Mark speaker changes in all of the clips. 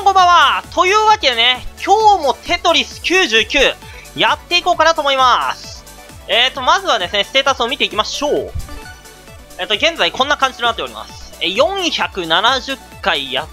Speaker 1: んこんばんは。というわけでね、今日もテトリス99やっていこうかなと思います。まずはですね、ステータスを見ていきましょう。現在こんな感じとなっております。470回やって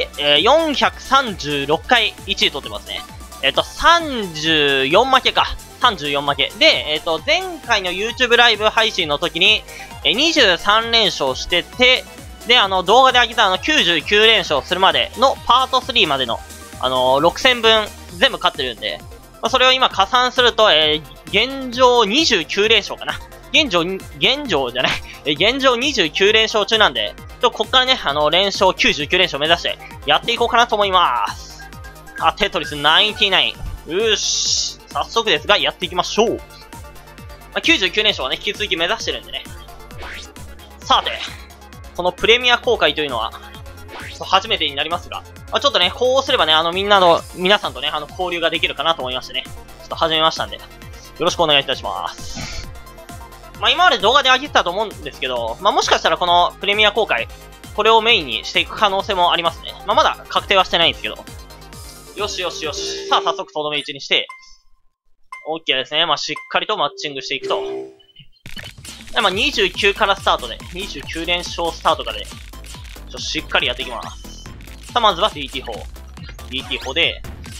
Speaker 1: 、436回1位取ってますね。34負けか。34負け。で、前回の YouTube ライブ配信の時に、23連勝してて、で、動画で上げた99連勝するまでのパート3までの、6戦分全部勝ってるんで、まあ、それを今加算すると、現状29連勝かな。現状29連勝中なんで、こっからね、連勝99連勝目指してやっていこうかなと思います。テトリス99。よし。早速ですが、やっていきましょう。まあ、99連勝はね、引き続き目指してるんでね。さて、このプレミア公開というのは、初めてになりますが、まあ、ちょっとね、こうすればね、皆さんとね、交流ができるかなと思いましてね、ちょっと始めましたんで、よろしくお願いいたします。まあ、今まで動画で上げてたと思うんですけど、まあ、もしかしたらこのプレミア公開、これをメインにしていく可能性もありますね。まあ、まだ確定はしてないんですけど。よしよしよし。さあ、早速とどめ打ちにして、OK ですね。まあ、しっかりとマッチングしていくと。まあ、29からスタートで、29連勝スタートからで、しっかりやっていきます。さあ、まずは DT 砲。DT 砲で、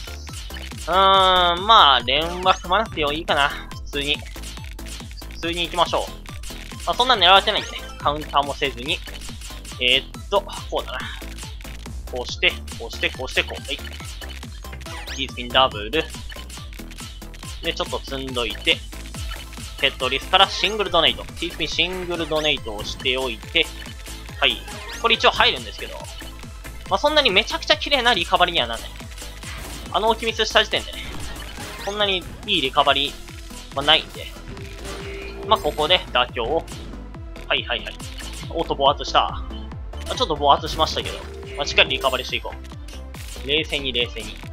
Speaker 1: まあ、連は組まなくてもいいかな。普通に行きましょう。まあ、そんな狙われてないんでね。カウンターもせずに。こうだな。こうして、こうして、こうして、こう。はい。T スピンダブル。で、ちょっと積んどいて、テトリスからシングルドネイト。T スピンシングルドネイトをしておいて、はい。これ一応入るんですけど、まあ、そんなにめちゃくちゃ綺麗なリカバリーにはならない。置きミスした時点でね、そんなにいいリカバリーはないんで、まあ、ここで妥協を。はいはいはい。おっと、暴発した。ちょっと暴発しましたけど、まあ、しっかりリカバリーしていこう。冷静に冷静に。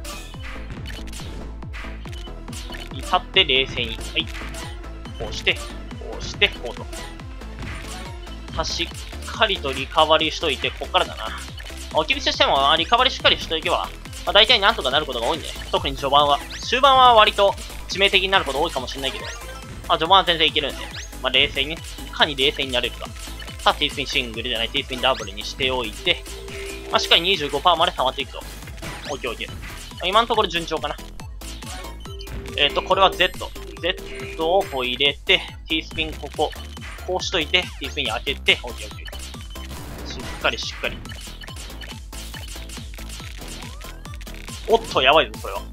Speaker 1: 至って冷静に。はい。こうして、こうして、こうと。しっかりとリカバリーしといて、こっからだな。置きミスしても、リカバリーしっかりしといけば、まあ、大体なんとかなることが多いんで、特に序盤は。終盤は割と致命的になること多いかもしれないけど、まあ、序盤は全然いけるんで、まあ、冷静に、いかに冷静になれるか。さあ、T スピンシングルじゃない、T スピンダブルにしておいて、まあ、しっかり 25% まで溜まっていくと。OK。今のところ順調かな。これは Z をこう入れて、T スピンこうしといて、T スピンに開けて、OK。しっかりしっかり。おっと、やばいぞ、これは。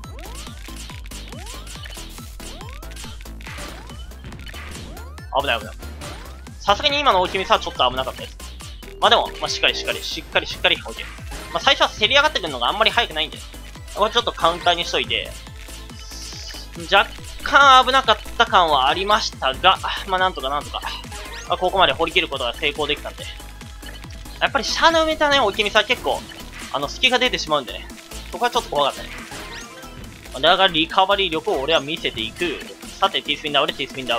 Speaker 1: 危ない。さすがに今の大きみさはちょっと危なかったです。まあでも、まあ、しっかり、OK。まあ最初は競り上がってくるのがあんまり早くないんで、これちょっとカウンターにしといて、若干危なかった感はありましたが、まあなんとか、まあ、ここまで掘り切ることが成功できたんで、やっぱりシャアの埋めたね、大きみさは結構、隙が出てしまうんでね、そこはちょっと怖かったね。だからリカバリー力を俺は見せていく。さて、T スピンダブル。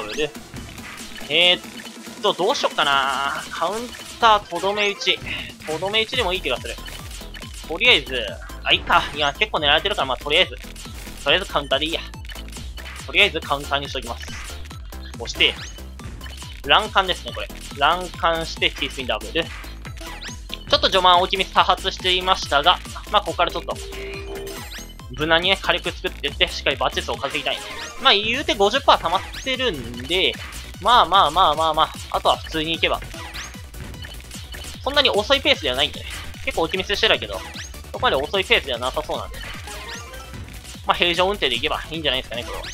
Speaker 1: どうしよっかな。カウンター、とどめ打ちでもいい気がする。とりあえず、いいか。いや、結構狙われてるから、まあ、とりあえずカウンターでいいや。とりあえずカウンターにしときます。そして、乱関ですね、これ。乱関して、T スピンダブル。ちょっと序盤、大きみ多発していましたが、まあ、ここからちょっと、無難にね、火力作ってって、しっかりバッチ数を稼ぎたい。まあ、言うて 50% 溜まってるんで、まあ、あとは普通に行けば。そんなに遅いペースではないんでね。結構置きミスしてるけど、そこまで遅いペースではなさそうなんで。まあ、平常運転で行けばいいんじゃないですかね、これは。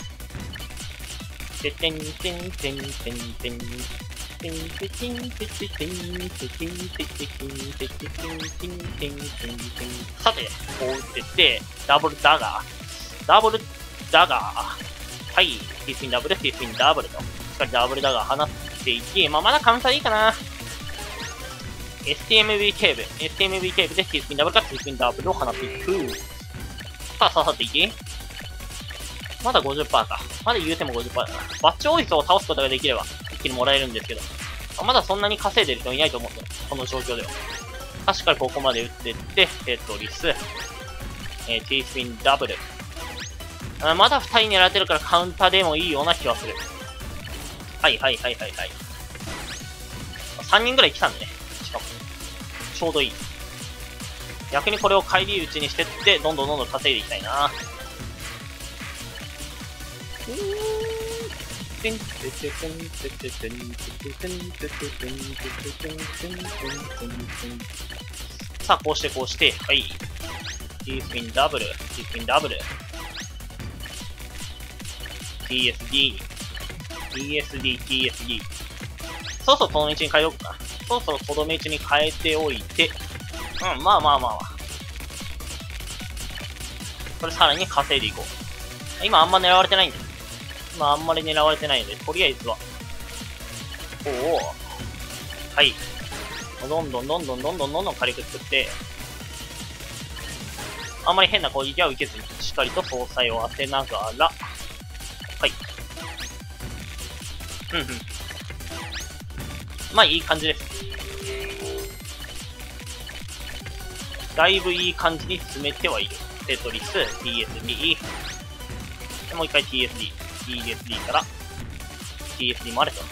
Speaker 1: さて、こう打ってって、ダブルダガー。はい、T スピンダブルと。しっかりダブルダガー放っていき、まあ、まだカウンターでいいかな。STMB ケーブで T スピンダブルから T スピンダブルを放っていく。さあ、刺さっていき。まだ 50% か。まだ言うても 50% だな。バッチオイスを倒すことができれば、一気にもらえるんですけど。まだそんなに稼いでる人いないと思うんだよ。この状況では。確かにここまで打ってって、テトリス。 T スピンダブル。まだ2人狙ってるからカウンターでもいいような気はする。はいはいはいはいはい。3人ぐらい来たんでね。しかも。ちょうどいい。逆にこれを返り討ちにしてって、どんどん稼いでいきたいな。さあ、こうして、はい。T スピンダブル、T スピンダブル。TSD、TSD。そろそろこの道に変えようかな。そろそろこの道に変えておいて、まあ。これさらに稼いでいこう。今あんま狙われてないんだよ。今あんまり狙われてないので、とりあえずは。はい。どんどん火力作って、あんまり変な攻撃は受けずに、しっかりと総裁を当てながら、はい。まあいい感じです。だいぶいい感じに進めてはいる。テトリス、TSD。でもう一回 TSD。TSD から、TSD もあると。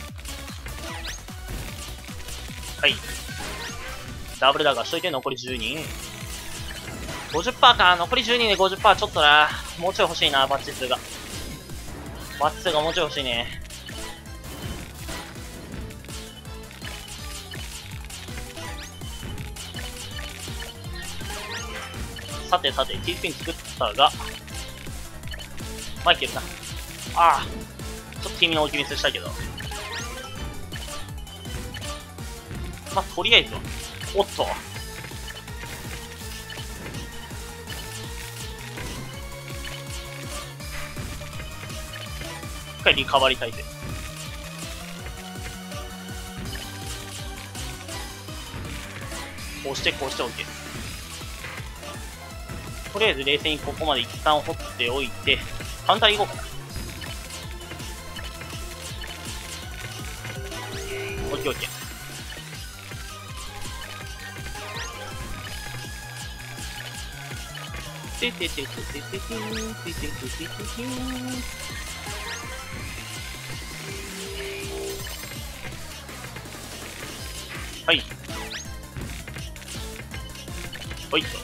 Speaker 1: はい。ダブルダガーしといて残り10人。50% か。残り10人で 50% ちょっとな。もうちょい欲しいな、バッチ数が。バッチ数がもうちょい欲しいね。さて、T スピン作ったが、まあいけるな。ちょっと君の置きミスしたけど。まあ、とりあえずは。おっと。一回リカバリー体制。こうしておけ。とりあえず冷静にここまで一旦掘っておいて、カウンター行こうかな。オッケー。はい。ほいっと。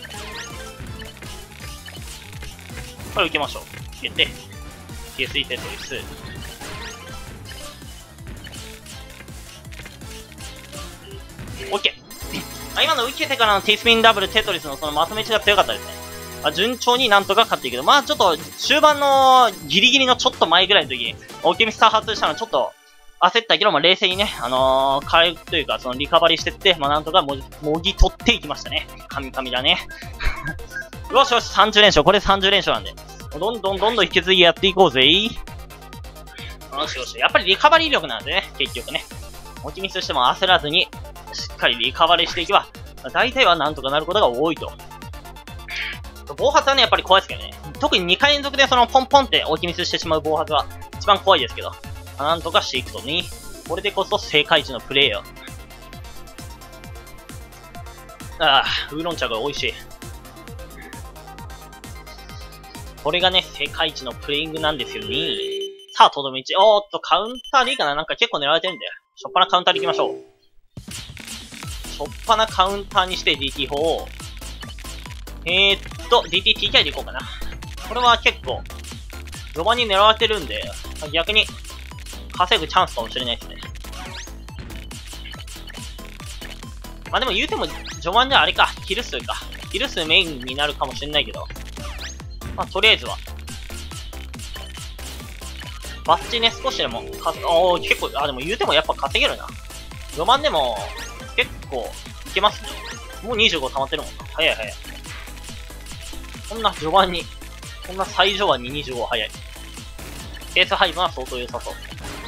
Speaker 1: これ受けましょう。受けて、TSD テトリス。OK。今の受けてからの T スピンダブルテトリスのそのまとめ値が強かったですね。順調になんとか勝っていくけど、まあちょっと終盤のギリギリのちょっと前ぐらいの時に、オケミスター発したのちょっと焦ったけど、まあ冷静にね、回復というかそのリカバリーしてって、まあなんとかもぎ取っていきましたね。神々だね。よし、30連勝。これ30連勝なんで。どんどん引き継ぎやっていこうぜ。よし。やっぱりリカバリー力なんでね、結局ね。オケミスしても焦らずに、しっかりリカバリーしていけば、大体はなんとかなることが多いと。暴発はね、やっぱり怖いですけどね。特に2回連続でそのポンポンって置きミスしてしまう暴発は一番怖いですけど。なんとかしていくとね。これでこそ正解値のプレイよ。ウーロン茶が美味しい。これがね、正解値のプレイングなんですよね。さあ、とどめ1。カウンターでいいかな。なんか結構狙われてるんだよ。しょっぱなカウンターでいきましょう。しょっぱなカウンターにして DT4 を。DTTK でいこうかな。これは結構、序盤に狙われてるんで、逆に、稼ぐチャンスかもしれないですね。まあでも言うても、序盤ではあれか、キル数メインになるかもしれないけど、まあとりあえずは。バッチね、少しでも、結構、でも言うてもやっぱ稼げるな。序盤でも、結構、いけますね。もう25溜まってるもんな。早い。こんな序盤に、こんな最序盤に25早い。ケース配分は相当良さそう。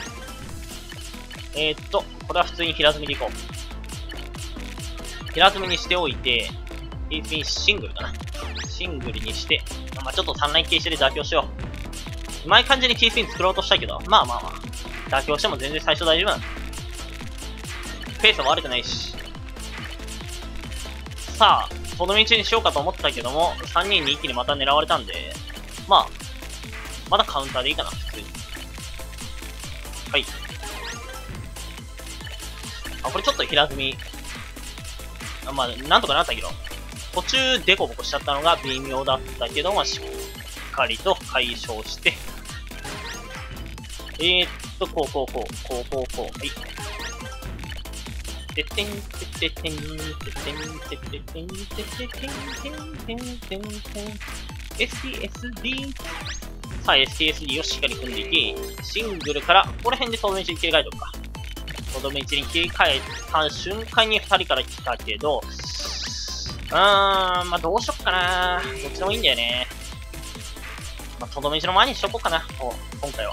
Speaker 1: これは普通に平積みでいこう。平積みにしておいて、T スピンシングルかな。シングルにして、まあちょっと3ライン形式で妥協しよう。うまい感じに T スピン作ろうとしたけど、まあ。妥協しても全然最初大丈夫なんだ。ペースは悪くないし。さあ、 とどめ打ちにしようかと思ったけども、3人に一気にまた狙われたんで、まあ、まだカウンターでいいかな、普通に。はい。あ、これちょっと平積み。まあ、なんとかなったけど、途中デコボコしちゃったのが微妙だったけども、しっかりと解消して、こう。はい。てってん、てっててん、てってん、てっててん、てっててん、てん、てん、てん、STSD。さあ、STSD をしっかり組んでいき、シングルから、ここら辺でとどめ打ちに切り替えとくか。とどめ打ちに切り替えた瞬間に2人から来たけど、まあどうしよっかな。どっちでもいいんだよね。まあ、とどめ打ちの前にしとこうかな。今回は。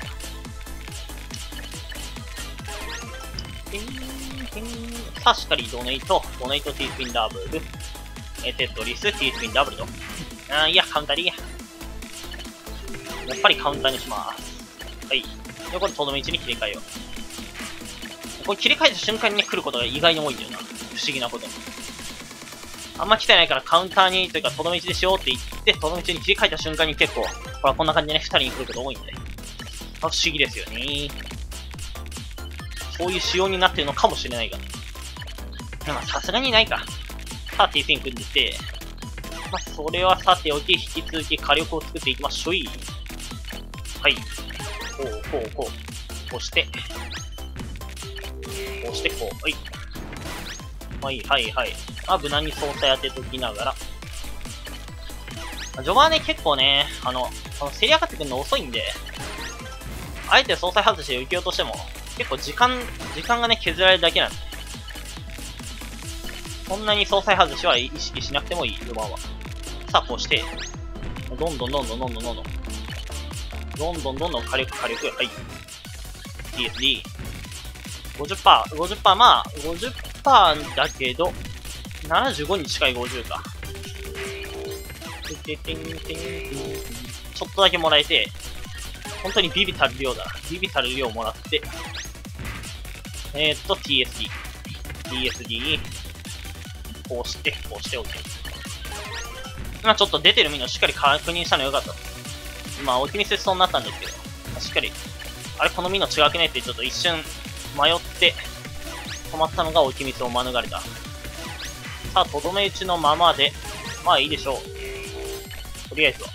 Speaker 1: さあ、しっかりドネイト、T スピンダブル、テトリス、T スピンダブルと。いや、カウンターでいいや。やっぱりカウンターにします。はい。で、これとどめ打ちに切り替えよう。これ切り替えた瞬間にね、来ることが意外に多いんだよな。不思議なことに。あんま来てないからカウンターに、というかとどめ打ちでしようって言って、とどめ打ちに切り替えた瞬間に結構、ほら、こんな感じでね、2人に来ること多いんで。不思議ですよね。そういう仕様になってるのかもしれないが。まあ、さすがにないか。さあ、T スピン組んでて、まあ、それはさておき、引き続き火力を作っていきましょう。はい。こうして、こう。はい。まあ、無難に操作当てときながら。序盤はね、結構ね、競り上がってくるの遅いんで、あえて操作外して受けようとしても、結構時間がね、削られるだけなんで。そんなに操作外しは意識しなくてもいい、序盤は。さあ、こうして、どんどん火力、はい。TSD。50%、まあ、50% だけど、75に近い50か。ちょっとだけもらえて、本当にビビたる量だな。ビビたる量もらって、TSD。こうして OK。今ちょっと出てるミノしっかり確認したのよかった。今、オキミスそうになったんですけど、しっかり、あれ、このミノ違くねってちょっと一瞬迷って、止まったのがオキミスを免れた。さあ、とどめ打ちのままで、まあいいでしょう。とりあえずは。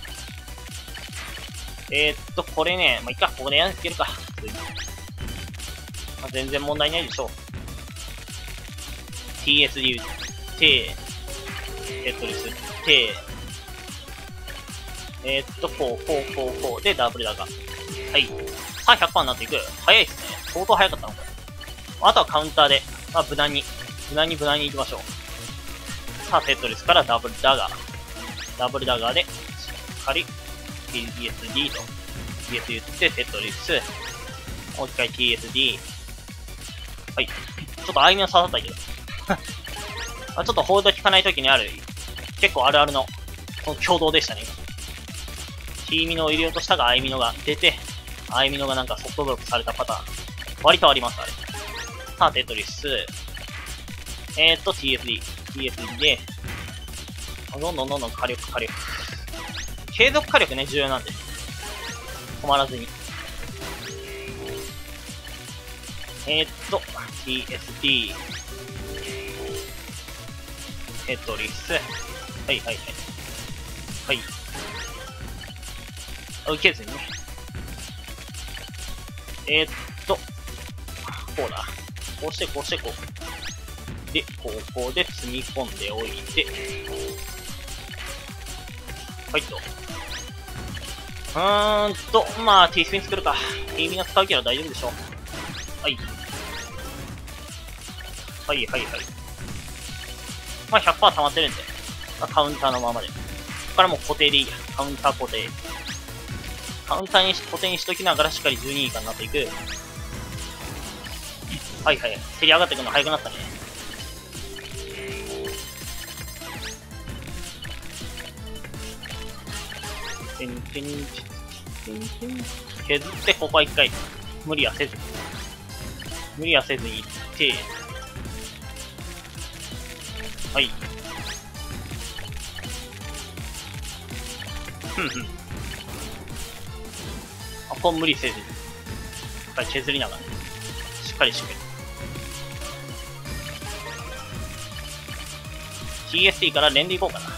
Speaker 1: これね、まあいいか、ここでやんつけるか。まあ、全然問題ないでしょう。TSD 打って、テトリス打って、こうでダブルだが。はい。さあ 100% になっていく。早いっすね。相当早かったのこれ。あとはカウンターで、まあ無難に行きましょう。さあテトリスからダブルダガーで、しっかり TSD と。TS 言ってテトリス。もう一回 TSD。はい。ちょっとあいみの刺さったけど。ちょっとホールド効かないときにある、結構あるあるの、この共同でしたね。T ミノを入れようとしたが、I ミノが出て、I ミノがなんかソフトブロックされたパターン。割とあります、あれ。さあ、テトリス。TSD で、どんどん火力。継続火力ね、重要なんで。止まらずに。TSD。テトリス。はい。受けずにね。こうだ。こうしてこう。で、こうで積み込んでおいて。はいと。まあ、T スピン作るか。T ミナ使うけど大丈夫でしょう。はい。まあ 100% 溜まってるんで、まあ、カウンターのままで。ここからもう固定でいいや。カウンター固定。カウンターに固定にしときながらしっかり12以下になっていく。はい。競り上がっていくの早くなったね。削って、ここは一回、無理はせずに行って、はい。 ふんふん。あ、こう無理せずに。しっかり削りながらね。しっかり。TST から連でいこうかな。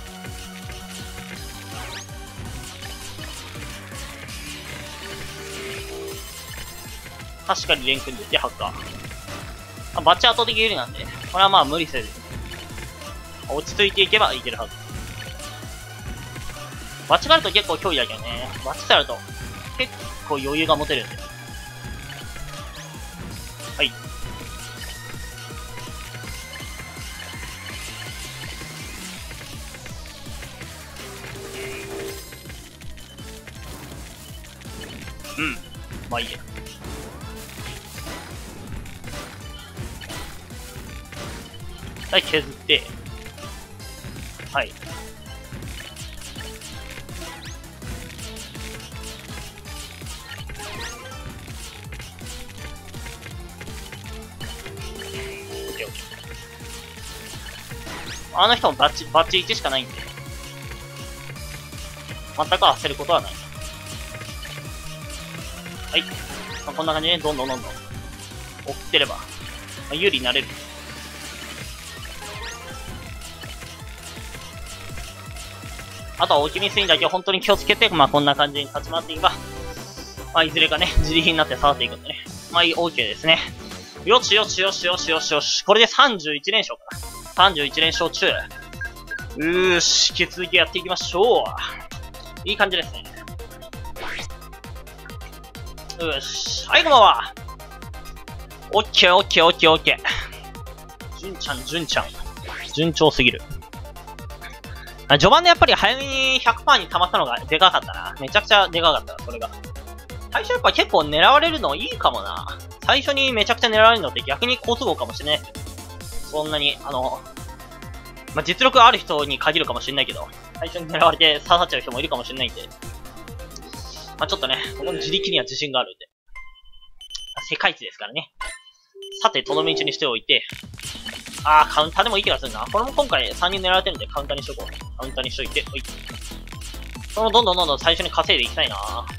Speaker 1: 確かに連組んでいってハッカー。バッチ圧倒的有利なんで、これはまあ無理せず。落ち着いていけばいけるはず。バッチがあると結構脅威だけどね。バッチがあると結構余裕が持てるんで。はい。うん。まあいいや。はい、削って。はい。あの人もバッチ1しかないんで。全く焦ることはない。はい。まあ、こんな感じで、どんどん送ってれば、まあ、有利になれる。あとは大きめスインだけ本当に気をつけて、まあこんな感じに立ち回っていけば、まあいずれかね、自力になって下がっていくんでね。まあいい、OK ですね。よし。これで31連勝かな。31連勝中。し、引き続きやっていきましょう。いい感じですね。よし。はい、こんばんは。オッケー。順ちゃん。順調すぎる。序盤でやっぱり早めに 100% に溜まったのがでかかったな。めちゃくちゃでかかった、それが。最初やっぱ結構狙われるのいいかもな。最初にめちゃくちゃ狙われるのって逆に好都合かもしれない。そんなに、まあ、実力ある人に限るかもしれないけど、最初に狙われて刺さっちゃう人もいるかもしれないんで。まあ、ちょっとね、ここの自力には自信があるんで。世界一ですからね。さて、とどめ1にしておいて、カウンターでもいい気がするな。これも今回3人狙われてるんでカウンターにしとこう。カウンターにしといて、はい。そのどんどん最初に稼いでいきたいな。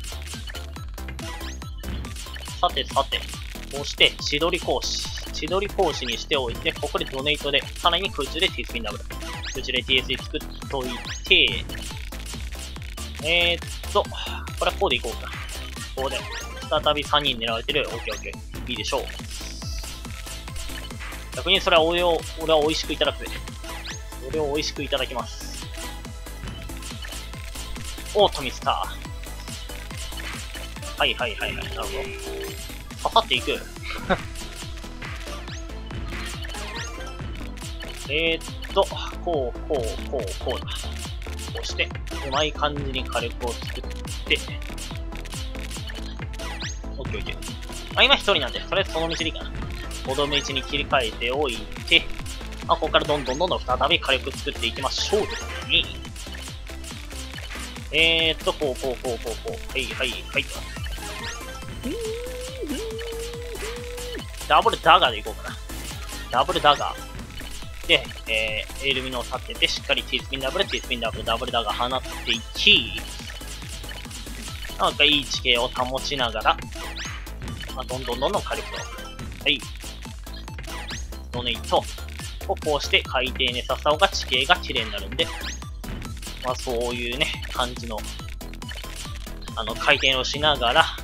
Speaker 1: さて、こうして、千鳥講師にしておいて、ここでドネイトで、さらに空中で T スピンダブル。空中で TSD 作っといて、これはこうでいこうか。こうで、再び3人狙われてる。オッケー。いいでしょう。逆にそれは俺は美味しくいただく。それを美味しくいただきます。オートミスター。はい。なるほど。刺さっていく。こうだ。こうして、うまい感じに火力を作って、オッケー。まあ今一人なんで、とりあえずその道でいいかな。5度目1に切り替えておいて、ここからどんどん再び火力作っていきましょうということに。こう。はい。ダブルダガーでいこうかな。ダブルダガー。で、エールミノを立てて、しっかり T スピンダブル、ダブルダガー放っていき、なんかいい地形を保ちながら、どんどん火力と。はい。ドネイト。こうして海底に刺した方が地形が綺麗になるんで、まあそういうね、感じの、回転をしながら、はい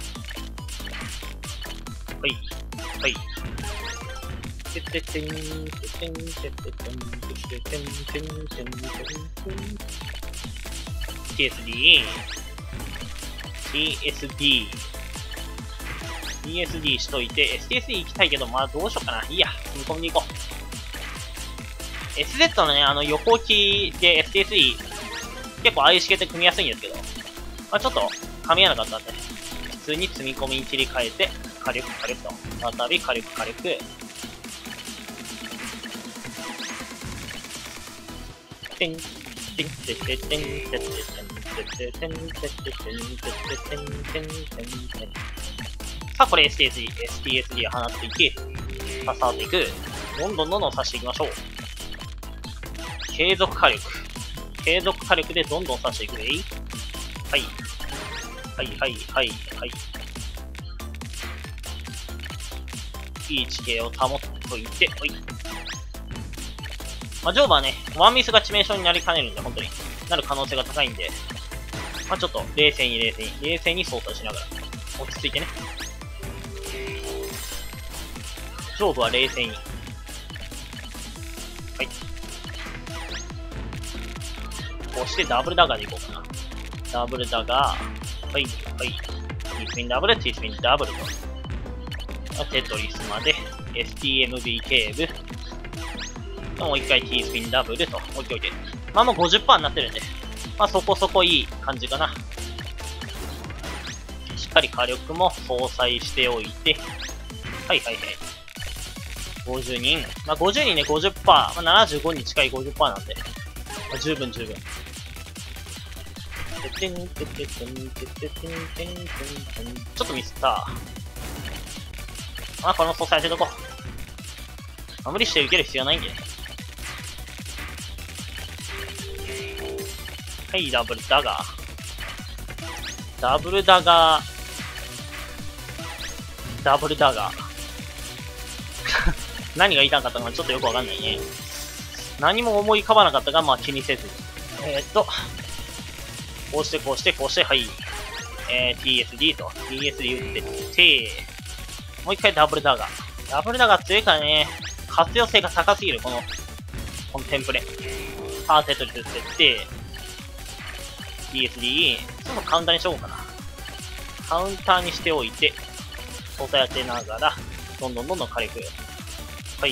Speaker 1: 。TSD しといて、STSD 行きたいけど、まあどうしようかな。いいや、踏み込んでいこう。SZ のね、横置きで STSD、結構 IC 系って組みやすいんですけど、まあちょっと噛み合わなかったんで、普通に積み込みに切り替えて、火力と。再び火力。さあ、これ STSD を放っていき、刺さっていく。どんどん刺していきましょう。継続火力でどんどん刺していくでいい。 はい。はいはいはいはい。いい地形を保っておいて、はい。まあ、ジョーバはね、ワンミスが致命傷になりかねるんで、本当になる可能性が高いんで、まあ、ちょっと冷静に操作しながら、落ち着いてね。ジョーブは冷静に。はい。こうしてダブルダガーでいこうかな。ダブルダガー。はい、はい。T スピンダブル、T スピンダブルと。テトリスまで、STMB ケーブ。もう一回 T スピンダブルと。置いておいて。まあもう 50% になってるんで。まあそこそこいい感じかな。しっかり火力も相殺しておいて。はいはいはい。50人。まあ50人で 50%。まあ75に近い 50% なんで。まあ、十分。ちょっとミスった。まあこの相殺当てとこう。まあ、無理して受ける必要ないんでね。はい、ダブルダガー。ダブルダガー。ダブルダガー。何が言いたかったのかちょっとよくわかんないね。何も思い浮かばなかったが、まあ気にせず。こうして、はい。TSD と。TSD 打って、もう一回ダブルダガー。ダブルダガー強いからね、活用性が高すぎる、このテンプレ。テトリス打って、TSD、ちょっとカウンターにしようかな。カウンターにしておいて、相殺当てながら、どんどん火力。はい。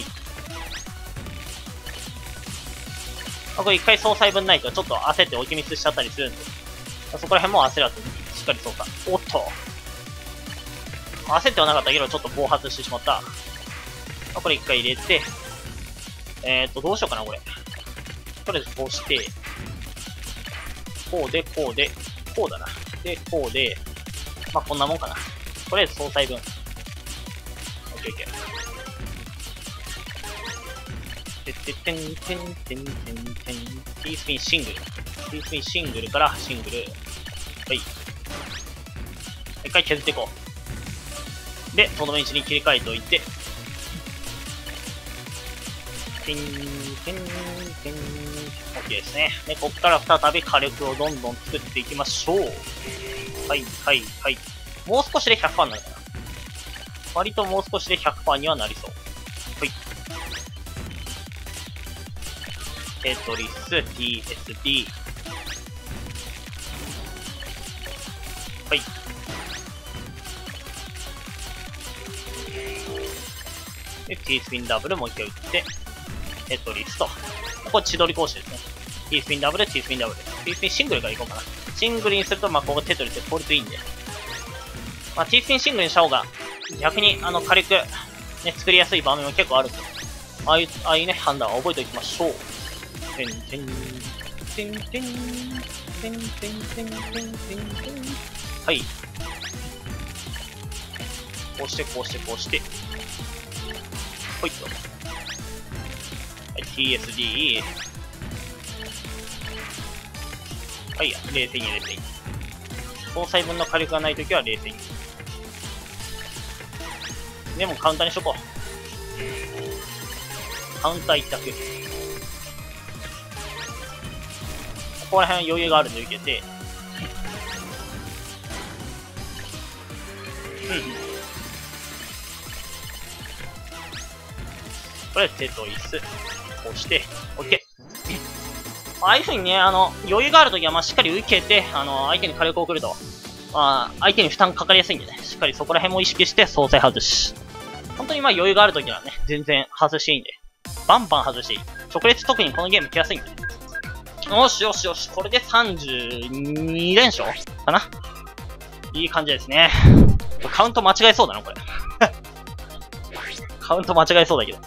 Speaker 1: これ一回相殺分ないとちょっと焦って置きミスしちゃったりするんで、そこら辺も焦らずにしっかり操作。おっと。焦ってはなかったけど、ちょっと暴発してしまった。これ一回入れて、どうしようかな、これ。とりあえずこうして、こうで、こうだな。で、こうで、まあ、こんなもんかな。とりあえず相殺分。オッケーオッケー。T スピンシングル。T スピンシングルからシングル。はい。一回削っていこう。で、とどめ位置に切り替えておいて。OK ですね。で、ここから再び火力をどんどん作っていきましょう。はい。もう少しで 100% になるかな。割ともう少しで 100% にはなりそう。はい。テトリス、TSD。はい。で、T スピンダブルもう一回打って、テトリスと。これ千鳥講師ですね。T スピンダブル、T スピンダブル。T スピンシングルからいこうかな。シングルにすると、まあ、ここテトリスで効率いいんで。まあ、T スピンシングルにした方が、逆に、火力、ね、作りやすい場面も結構あるんで。ああいうね、判断を覚えておきましょう。はい。こうして。ほいっと。はい、TSD。はい、冷静に。搭載分の火力がないときは冷静に。でもカウンターにしとこう。カウンター一択。ここら辺余裕があるんで受けて。これテトリス。こうして、OK。ああいう風にね、余裕があるときは、まあ、しっかり受けて、相手に火力を送ると、まあ、相手に負担かかりやすいんでね、しっかりそこら辺も意識して、相殺外し。本当にまあ、余裕があるときはね、全然外していいんで。バンバン外していい。直列特にこのゲーム来やすいんで。よし。これで32連勝かな。いい感じですね。カウント間違えそうだな、これ。カウント間違えそうだけど。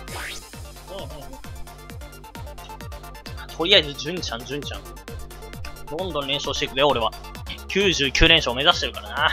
Speaker 1: とりあえず、順ちゃん。どんどん連勝していくぜ、俺は。99連勝目指してるからな。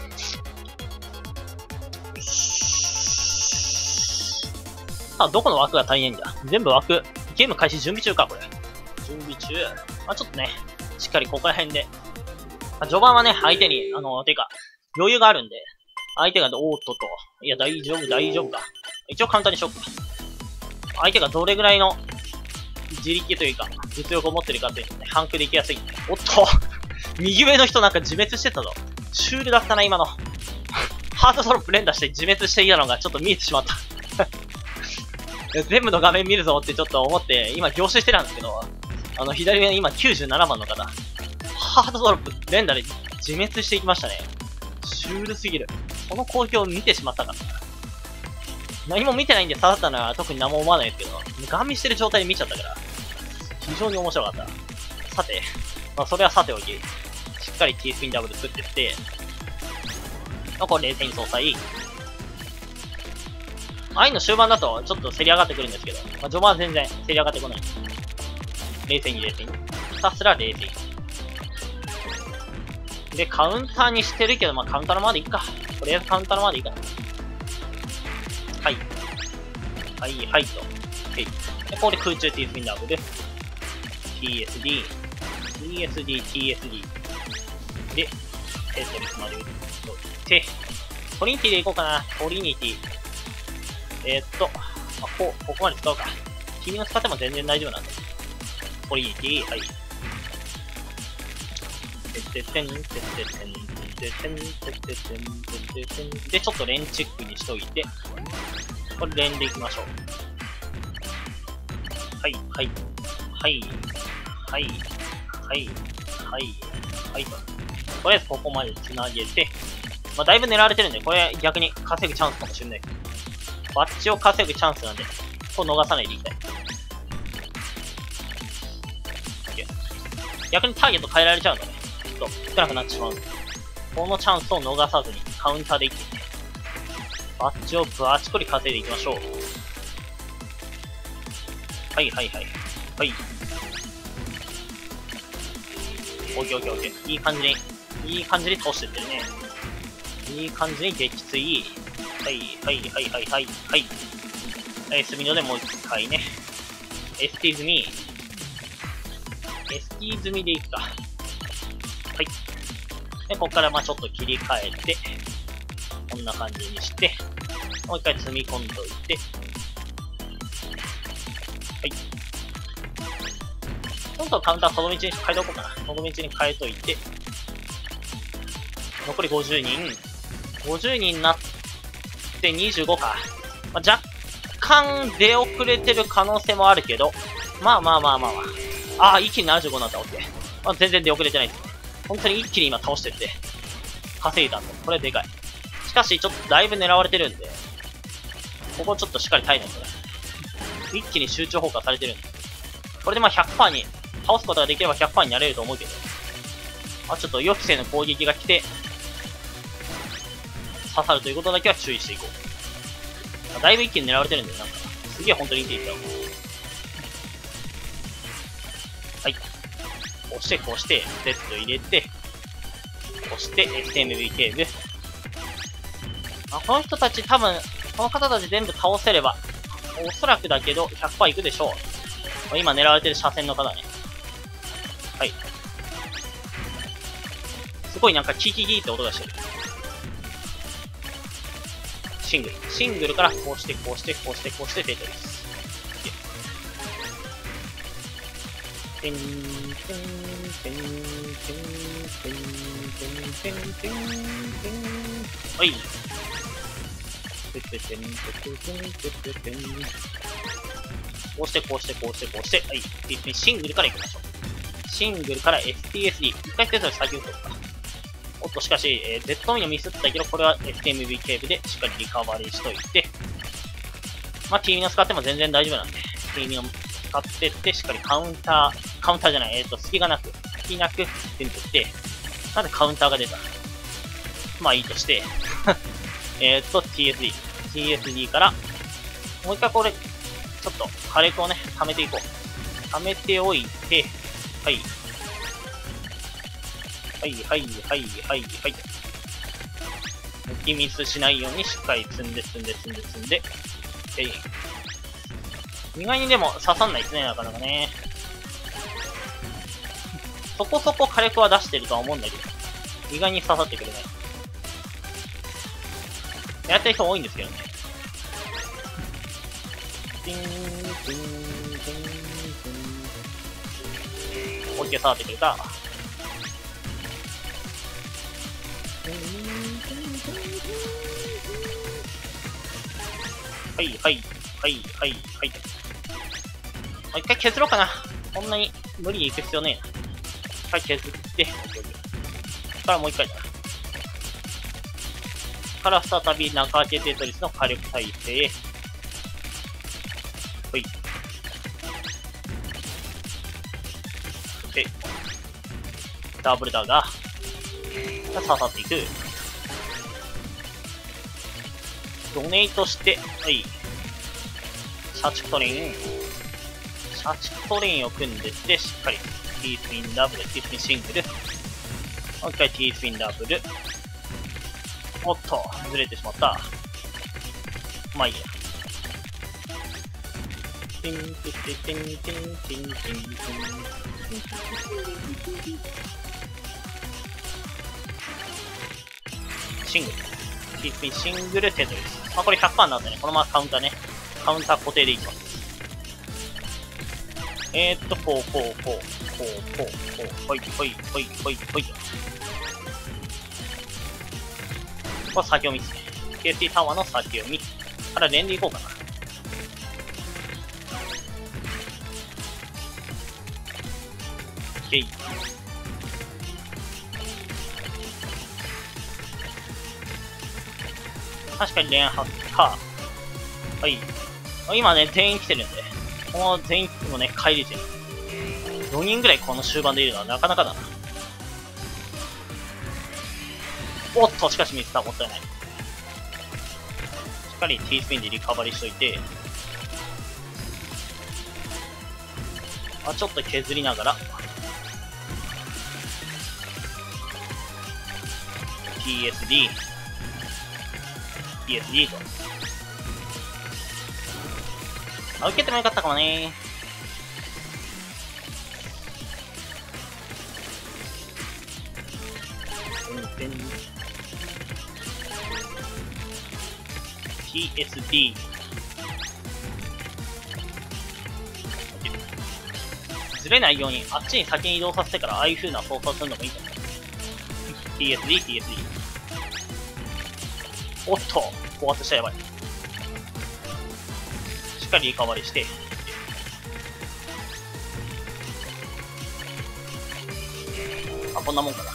Speaker 1: さあ、どこの枠が足りないんだ。全部枠。ゲーム開始準備中か、これ。準備中。まあちょっとね、しっかりここら辺で、 序盤はね、相手に、てか、余裕があるんで、相手がおーっとと、いや、大丈夫か。一応簡単にしよっか。相手がどれぐらいの自力というか、実力を持ってるかっていうのね、把握できやすいんで。おっと右上の人なんか自滅してたぞ。シュールだったな、今の。ハートドロップ連打して自滅していたのがちょっと見えてしまった。全部の画面見るぞってちょっと思って、今凝視してたんですけど、左上の今97番の方、ハートドロップ連打で自滅していきましたね。シュールすぎる。この光景を見てしまったから。何も見てないんで刺さったのは特に何も思わないですけど、ガン見してる状態で見ちゃったから、非常に面白かった。さて、それはさておき、しっかり T スピンダブル作ってって、これ冷静に相殺。愛の終盤だとちょっと競り上がってくるんですけど、序盤は全然競り上がってこない。冷静に。ひたすら冷静に。で、カウンターにしてるけど、カウンターのままでいいか。とりあえずカウンターのままでいいかな。はい、と。で、ここで空中 T スピンダブル。TSD。で、テトリスまで打って、トリニティでいこうかな。トリニティ。ここまで使うか。君の使っても全然大丈夫なんだ。トリニティ、はい。で、ちょっとレンチックにしといて、これレンでいきましょう。はいと。とりあえずここまで繋げて、だいぶ狙われてるんで、これ逆に稼ぐチャンスかもしれない。バッジを稼ぐチャンスなんで、ここ逃さないでいきたい。逆にターゲット変えられちゃうんだね。ちょっと少なくなってしまうんで。このチャンスを逃さずにカウンターで一気にバッジをバチコリ稼いでいきましょう。はい。オッケー。いい感じに倒してってるね。いい感じに撃墜。はい。スミノでもう一回ね。ST 済み。ST 済みでいくか。はい。で、ここからちょっと切り替えて、こんな感じにして、もう一回積み込んどいて、はい。ちょっとカウンターその道に変えておこうかな。その道に変えといて、残り50人。50人になって25か。若干出遅れてる可能性もあるけど、一気に75になった。オッケー。全然出遅れてないですね。本当に一気に今倒してって、稼いだんだ。これでかい。しかし、ちょっとだいぶ狙われてるんで、ここちょっとしっかり耐えないとね。一気に集中砲火されてるんで。これで100% に、倒すことができれば 100% になれると思うけど、ちょっと予期せぬ攻撃が来て、刺さるということだけは注意していこう。だいぶ一気に狙われてるんだよ。なんか、すげえ本当にいいって言ったよ。はい。こうして、Z 入れて、こうして、SMB ケーブ。この人たち多分、この方たち全部倒せれば、おそらくだけど 100% いくでしょう。今狙われてる車線の方ね。はい。すごいなんかキキキって音がしてる。シングルからこうして、テトリス。はい。こうして、はい。シングルから行きましょう。シングルから STSD。一回テトリス先打とくか。おっと、しかし、Z ミノミスったけど、これは STMB ケーブでしっかりリカバリーしといて、T ミノ使っても全然大丈夫なんで、T ミノ使ってって、しっかりカウンターじゃない、隙がなく、全部って、なんでカウンターが出た。いいとして、TSD から、もう一回これ、ちょっと火力をね、溜めていこう。溜めておいて、はい。ミスしないようにしっかり積んで。意外にでも刺さんないですね、なかなかね。そこそこ火力は出してるとは思うんだけど。 意外に刺さってくるね。やってる人多いんですけどね。ピン、ピン、ピン、ピン。もう一回触ってくれた。はい、はい、はい、はい、はい。もう一回削ろうかな。こんなに無理に行く必要ねえな。一回削って、からもう一回だな。から再び中開けテトリスの火力耐性。ほい。で、ダブルダウが刺さっていく。ドネイトして、はい。社畜トレイン。社畜トレインを組んでって、しっかり T スピンダブル、T スピンシングル。もう一回 T スピンダブル。おっと、ずれてしまった。まあいいや。ティンティティティンティンティンティンティンティン。シングル。T スピンシングルテトリス。まあこれ 100% なんでね、このままカウンターね。カウンター固定でいきます。こう、ほい、ほい、ほい、ほい、ほい。これ先読みですね。KT タワーの先読み。から連でいこうかな。OK。確かに連発か。はい。今ね、全員来てるんで。この全員もね、帰りてる。4人ぐらいこの終盤でいるのはなかなかだな。おっと、しかしミスった。もったいない。しっかり T スピンでリカバリーしといて、ちょっと削りながら、TSD、TSD と。受けてもよかったかもね。TSD。ずれないように、あっちに先に移動させてから、ああいう風な操作するのもいいと思う。TSD、TSD。おっと、高圧したらやばい。しっかりリカバリーして。こんなもんかな。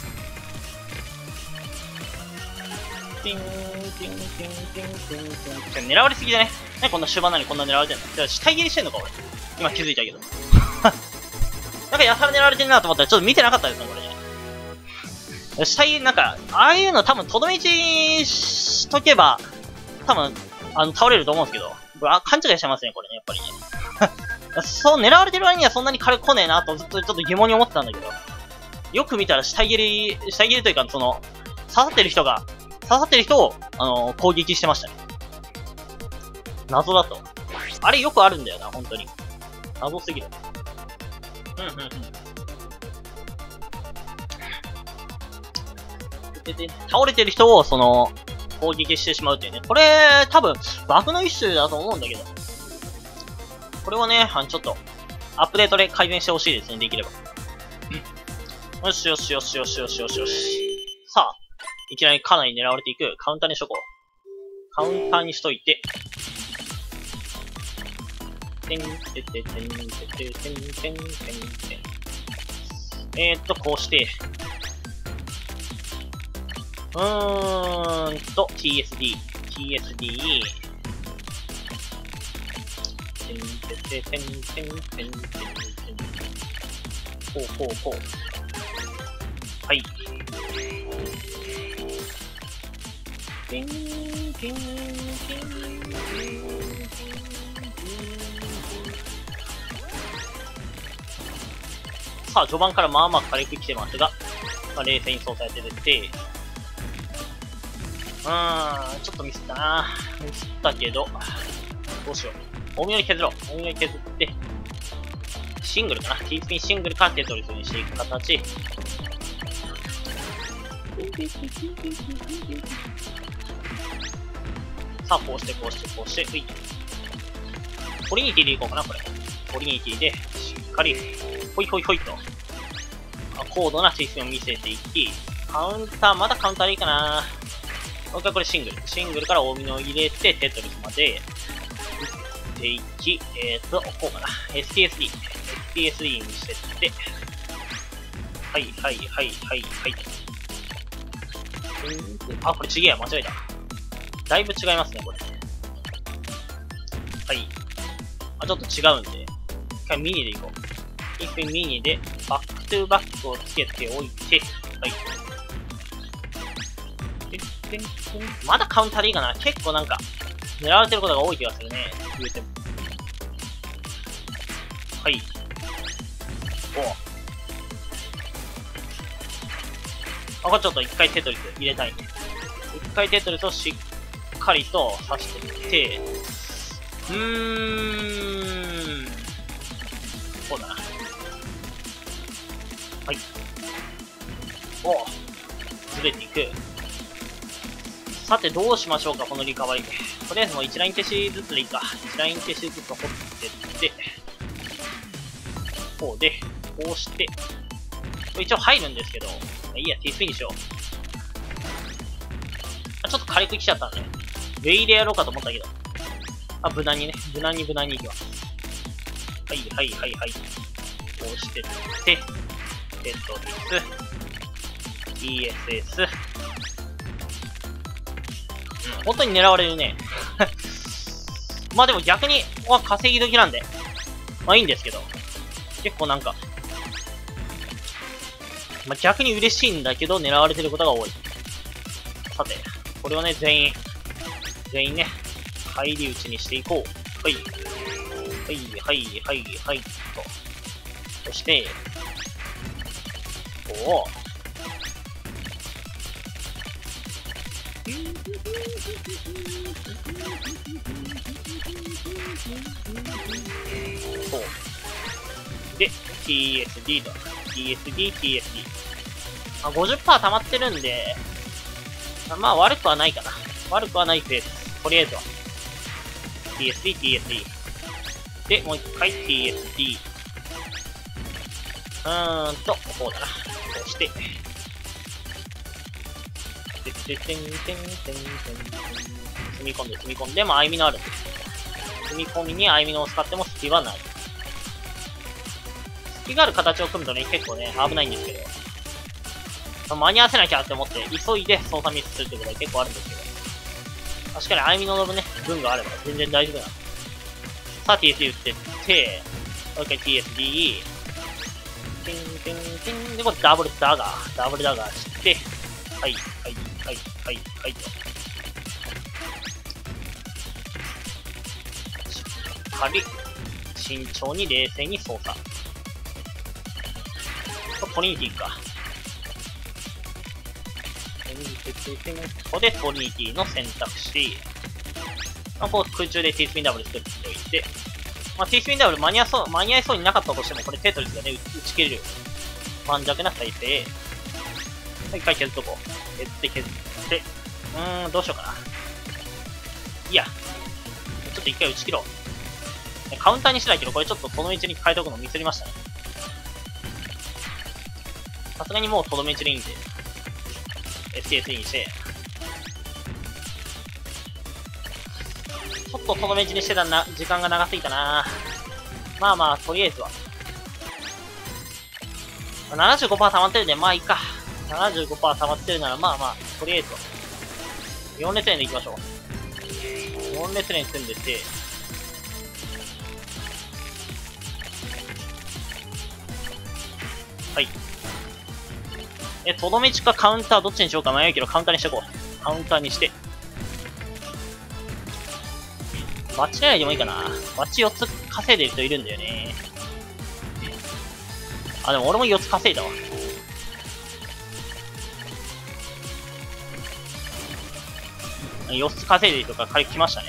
Speaker 1: ティン、ティン、ティン、ティン、ティン、ティン。狙われすぎじゃね？ね、こんな終盤なのにこんな狙われてんの？じゃあ、死体切りしてんのか、俺。今気づいたけど。なんかやたら狙われてんなと思ったら、ちょっと見てなかったですね、これね。死体、なんか、ああいうの多分、とどめ打ちしとけば、多分、倒れると思うんですけど、勘違いしちゃいますね、これね、やっぱりね。そう、狙われてる割にはそんなに軽く来ねえなと、ずっとちょっと疑問に思ってたんだけど、よく見たら死体切りというか、その、刺さってる人を、攻撃してましたね。謎だと。あれよくあるんだよな、本当に。謎すぎる。で、倒れてる人を、攻撃してしまうっていうね。これ、多分、バグの一種だと思うんだけど。これをね、ちょっと、アップデートで改善してほしいですね、できれば。よしよしよしよしよしよしよし。さあ、いきなりかなり狙われていく。カウンターにしとこう。カウンターにしといて。てんてててんてててんてんてんてん。こうして。TSD。TSD。てんてててんてんてんてんてん。こう。はい。てんてんてんてん。さあ、序盤からまあまあ軽く来てますが、冷静に操作やって出て、ちょっとミスったな。ミスったけど、どうしよう。大宮に削ろう。大宮に削って、シングルかな。T スピンシングルかテトリスにしていく形。 さあ、こうして、こうして、こうして、トリニティでいこうかな、これ。トリニティで、しっかり、ほいほいほいと。高度なテイストを見せていき、カウンター、まだカウンターでいいかな。もう一回これシングル。シングルから大峰を入れて、テトリスまで、打っていき、こうかな。STSD。STSD にしてって、はいはいはいはいはい。あ、これちげえや、間違えた。だいぶ違いますね、これ。はい。ちょっと違うんで、一回ミニでいこう。一回ミニで、バックトゥーバックをつけておいて、はい。まだカウンターでいいかな。結構なんか、狙われてることが多い気がするね。言うても。はい。これちょっと一回テトリス入れたいんで。一回テトリスをしっかりと刺してみて、こうだな。はい。ずれていく。さて、どうしましょうか、このリカバリー。とりあえずもう1ライン消しずつでいいか。1ライン消しずつ掘ってって、こうで、こうして、これ一応入るんですけど、いいや、T3 にしよう。ちょっと火力来ちゃったんで、ウェイでやろうかと思ったけど。無難にね、無難に行きます。はいはいはいはい。こうしてって、テトリス、ESS。本当に狙われるね。まあでも逆に、稼ぎ時なんで、まあいいんですけど、結構なんか、まあ逆に嬉しいんだけど、狙われてることが多い。さて、これをね、全員ね、入り打ちにしていこう。はい。はい、はい、はい、はい、と。そして、こう。そう。で、TSD と。TSD。50% 溜まってるんで、まあ悪くはないかな。悪くはないペース。とりあえずは。TSD。で、もう一回 TSD。こうだな。こうして。積み込んで、まあ、相見のあるんです。積み込みに相見のを使っても隙はない。隙がある形を組むとね、結構ね、危ないんですけど。間に合わせなきゃって思って、急いで操作ミスするってことが結構あるんですけど。確かに相見ののね、分があれば全然大丈夫なの。さあ TSD 打ってって、もう一回 TSD。で、これダブルダガーして、はい。と。しっかり、慎重に冷静に操作。トリニティか。ここでトリニティの選択肢。こう空中で T スピンダブル作っておいて、T スピンダブル間に合いそうになかったとしても、これテトリスがね、打ち切れる盤石な体勢。一回削っとこう。削って。どうしようかな。いや。ちょっと一回打ち切ろう。カウンターにしてないけど、これちょっととどめ打ちに変えとくのミスりましたね。さすがにもうとどめ打ちでいいんで、STS にして、ちょっととどめ打ちにしてたな、時間が長すぎたな。まあ、とりあえずは。75% 溜まってるんで、まあいいか。75% 溜まってるなら、まあ、とりあえずは。4列連でいきましょう。4列連組んでて、はい。とどめ打ちかカウンターどっちにしようか迷うけど、カウンターにしておこう。カウンターにして。バッチ狙いでもいいかな。バッチ4つ稼いでる人いるんだよね。でも俺も4つ稼いだわ。4つ稼いでる人が軽く来ましたね。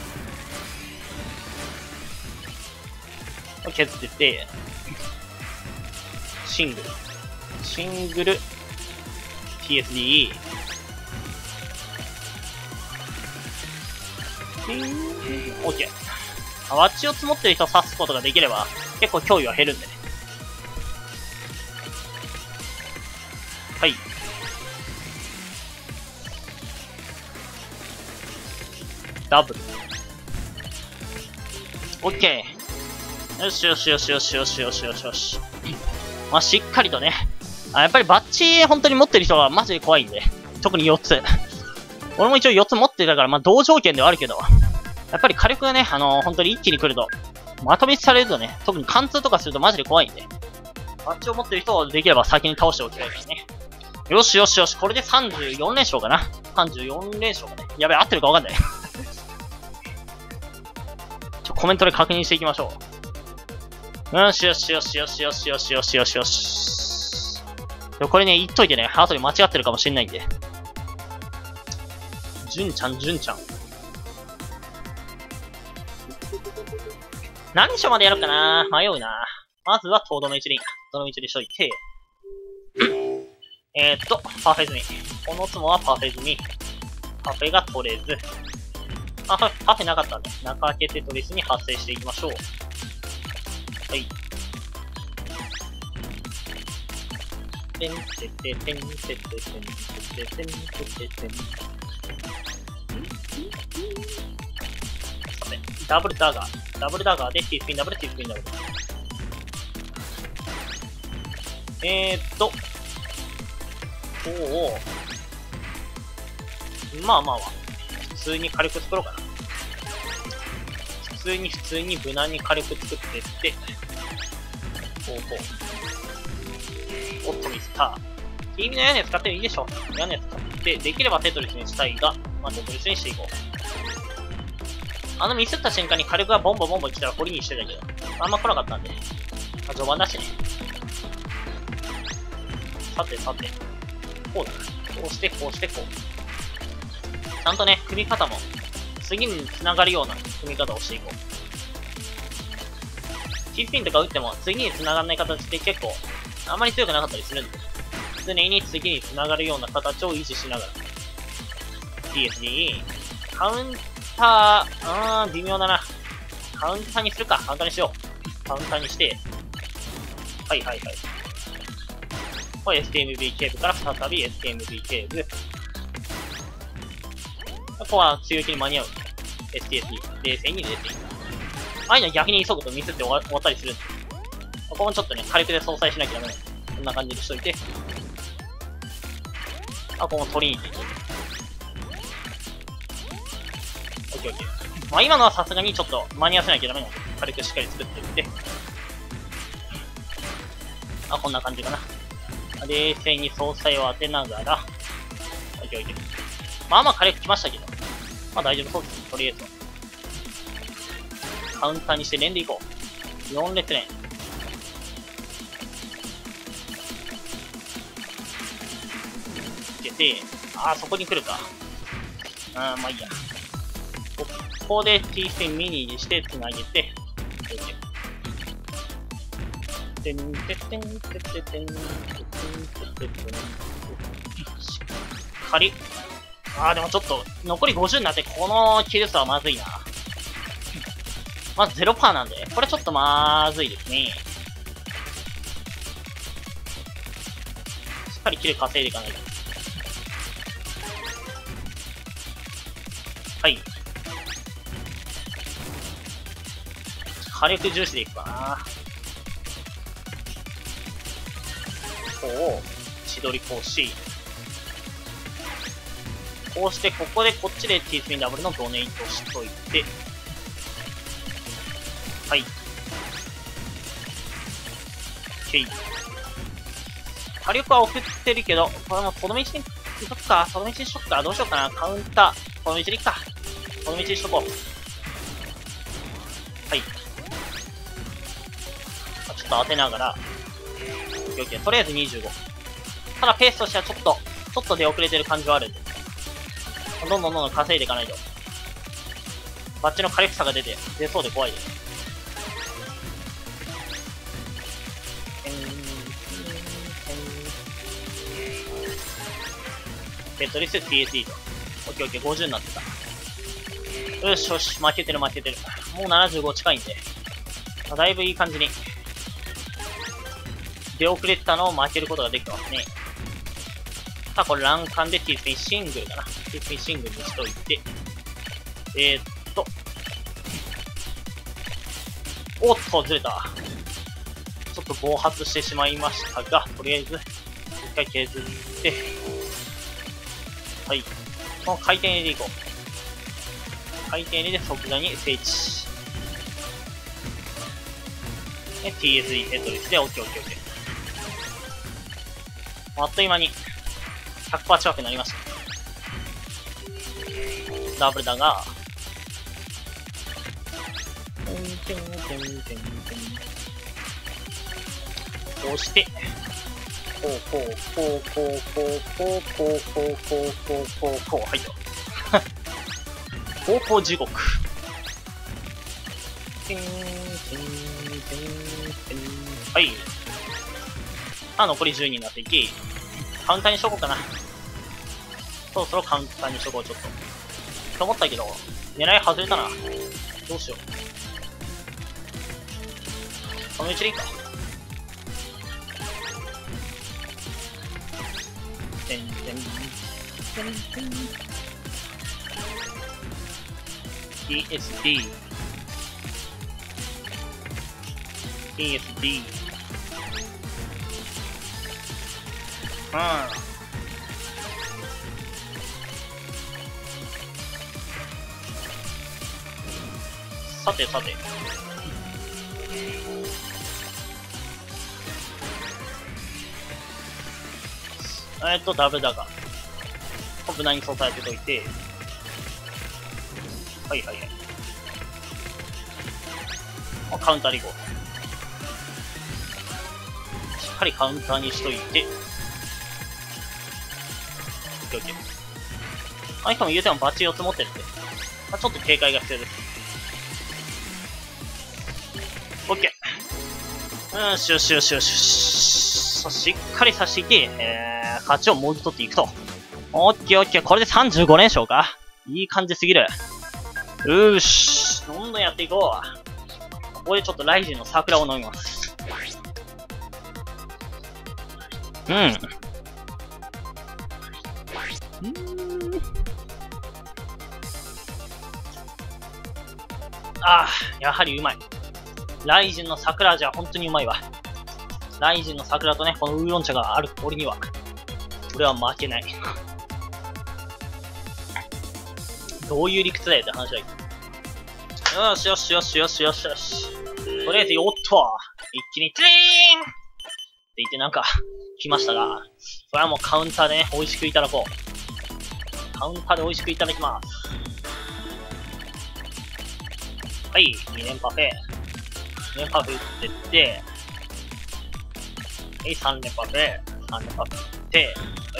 Speaker 1: 削ってって、 シングル、TSD。OK。ワッチを積もってる人を刺すことができれば、結構脅威は減るんでね。はい。ダブル。OK。よしよしよしよしよしよしよしよし。まあ、しっかりとね。やっぱりバッチ本当に持ってる人はマジで怖いんで。特に4つ。俺も一応4つ持ってたから、まあ、同条件ではあるけど。やっぱり火力がね、本当に一気に来ると、まとめされるとね、特に貫通とかするとマジで怖いんで。バッチを持ってる人はできれば先に倒しておきたいですね。よしよしよし。これで34連勝かな。34連勝かね。やべえ、合ってるかわかんない。コメントで確認していきましょう。よしよしよしよしよしよしよしよしよし。これね、言っといてね、後で間違ってるかもしれないんで。純ちゃん。何章までやろうかな。迷うな。まずは、とどめ一輪。とどめ一輪しといて。パフェ済み。このつもはパフェ済み。パフェが取れず。パフェなかったんで、中開けテトリスに発生していきましょう。はい。てんてててんてててんてててんてててん。さて、ダブルダガーでティースピンダブル。まあ。普通に火力作ろうかな。普通に無難に火力作ってって。おっとミスった。君の屋根使ってもいいでしょ。屋根使って、できればテトリスにしたいが、まあ、テトリスにしていこう。ミスった瞬間に火力がボンボン来たら堀にしてたけど、あんま来なかったんで。まあ、序盤だしね。さて。こうだな。こうして。ちゃんとね、組み方も、次に繋がるような組み方をしていこう。キースピンとか打っても、次に繋がらない形って結構、あんまり強くなかったりするんで、常に次に繋がるような形を維持しながら。TSD、カウンター、微妙だな。カウンターにするか。カウンターにしよう。カウンターにして、はい。これ STMB ケーブから再び STMB ケーブ。ここは強気に間に合う。STSD。冷静に出ていく。ああいうの逆に急ぐとミスって終わったりするんで。ここもちょっとね、火力で相殺しなきゃダメなんで。こんな感じにしといて。ここも取りに行って。オッケー。まあ今のはさすがにちょっと間に合わせなきゃダメなんで。火力しっかり作っていって。こんな感じかな。冷静に総裁を当てながら。オッケー。まあ火力来ましたけど。まあ大丈夫そうです。とりあえずは。カウンターにして連でいこう。4列連。つけて、そこに来るか。まあいいや。ここで T 線ミニにして繋げて、てんててんてててんてててんててん。しっかり。でもちょっと、残り50になって、このキル数はまずいな。まず 0% なんで、これちょっとまずいですね。しっかりキル稼いでいかないと。はい。火力重視でいくかな。千鳥講師。こうして、ここでこっちで T スピンダブルのドネイトしといて。はい。OK。火力は送ってるけど、これもとどめ1にしとくか。とどめ1にしとくか。どうしようかな。カウンター。とどめ1でいくか。とどめ1にしとこう。はい。ちょっと当てながら。OK。とりあえず25。ただペースとしてはちょっと出遅れてる感じはあるんで。どんどん稼いでいかないと。バッチの火力差が出そうで怖いです。 テトリス、TSE と。オッケーオッケー、50になってた。よしよし、負けてる。もう75近いんで。だいぶいい感じに。出遅れてたのを負けることができてますね。さあ、これ欄干で T スピンシングルかな。T スピンシングルにしといて。おっと、ずれた。ちょっと暴発してしまいましたが、とりあえず、一回削って、はい。この回転入れでいこう。回転入れで即座に聖地。で、TSE テトリスで OKOKOK。あっという間に 100% 近くなりました。ダブルだが、こうして、こう、はいよ。方向地獄。はい。残り10になっていき、カウンターにしとこうかな。そろそろカウンターにしとこう、ちょっと。と思ったけど、狙い外れたな。どうしよう。このうちでいいか。TSD。TSD。さて。ダブルだが。無難にそうされてといて。はい。カウンターでいこう。しっかりカウンターにしといて。オッケー。しかも言うてもバッチ4つ持ってるんで。ちょっと警戒が必要です。オッケー。よし。しっかりさしていて、勝ちをもぎ取っていくと。オッケー。これで35連勝か。いい感じすぎる。よし。どんどんやっていこう。ここでちょっとライジンの桜を飲みます。やはりうまい。ライジンの桜味は本当にうまいわ。ライジンの桜とね、このウーロン茶がある俺には、俺は負けない。どういう理屈だよって話だけど。よし。とりあえず、おっと一気に、トゥリーンって言ってなんか、来ましたが、それはもうカウンターでね、美味しくいただこう。カウンターで美味しくいただきます。はい、2連パフェ。2連パフェ打ってって、はい、3連パフェ。3連パフェ打って、はい。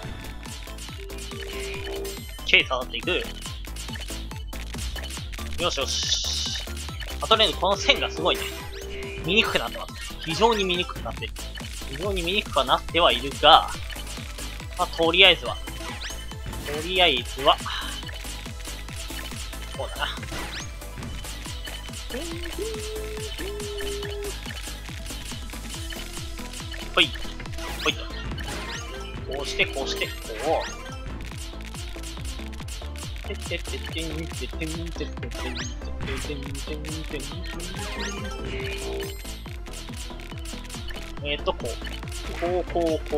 Speaker 1: ケイ下がっていく。よし。あとね、この線がすごいね。見にくくなってます。非常に見にくくなってる。非常に見にくくはなってはいるが、とりあえずは、こうだな。ほいと。こうして、こう。こう。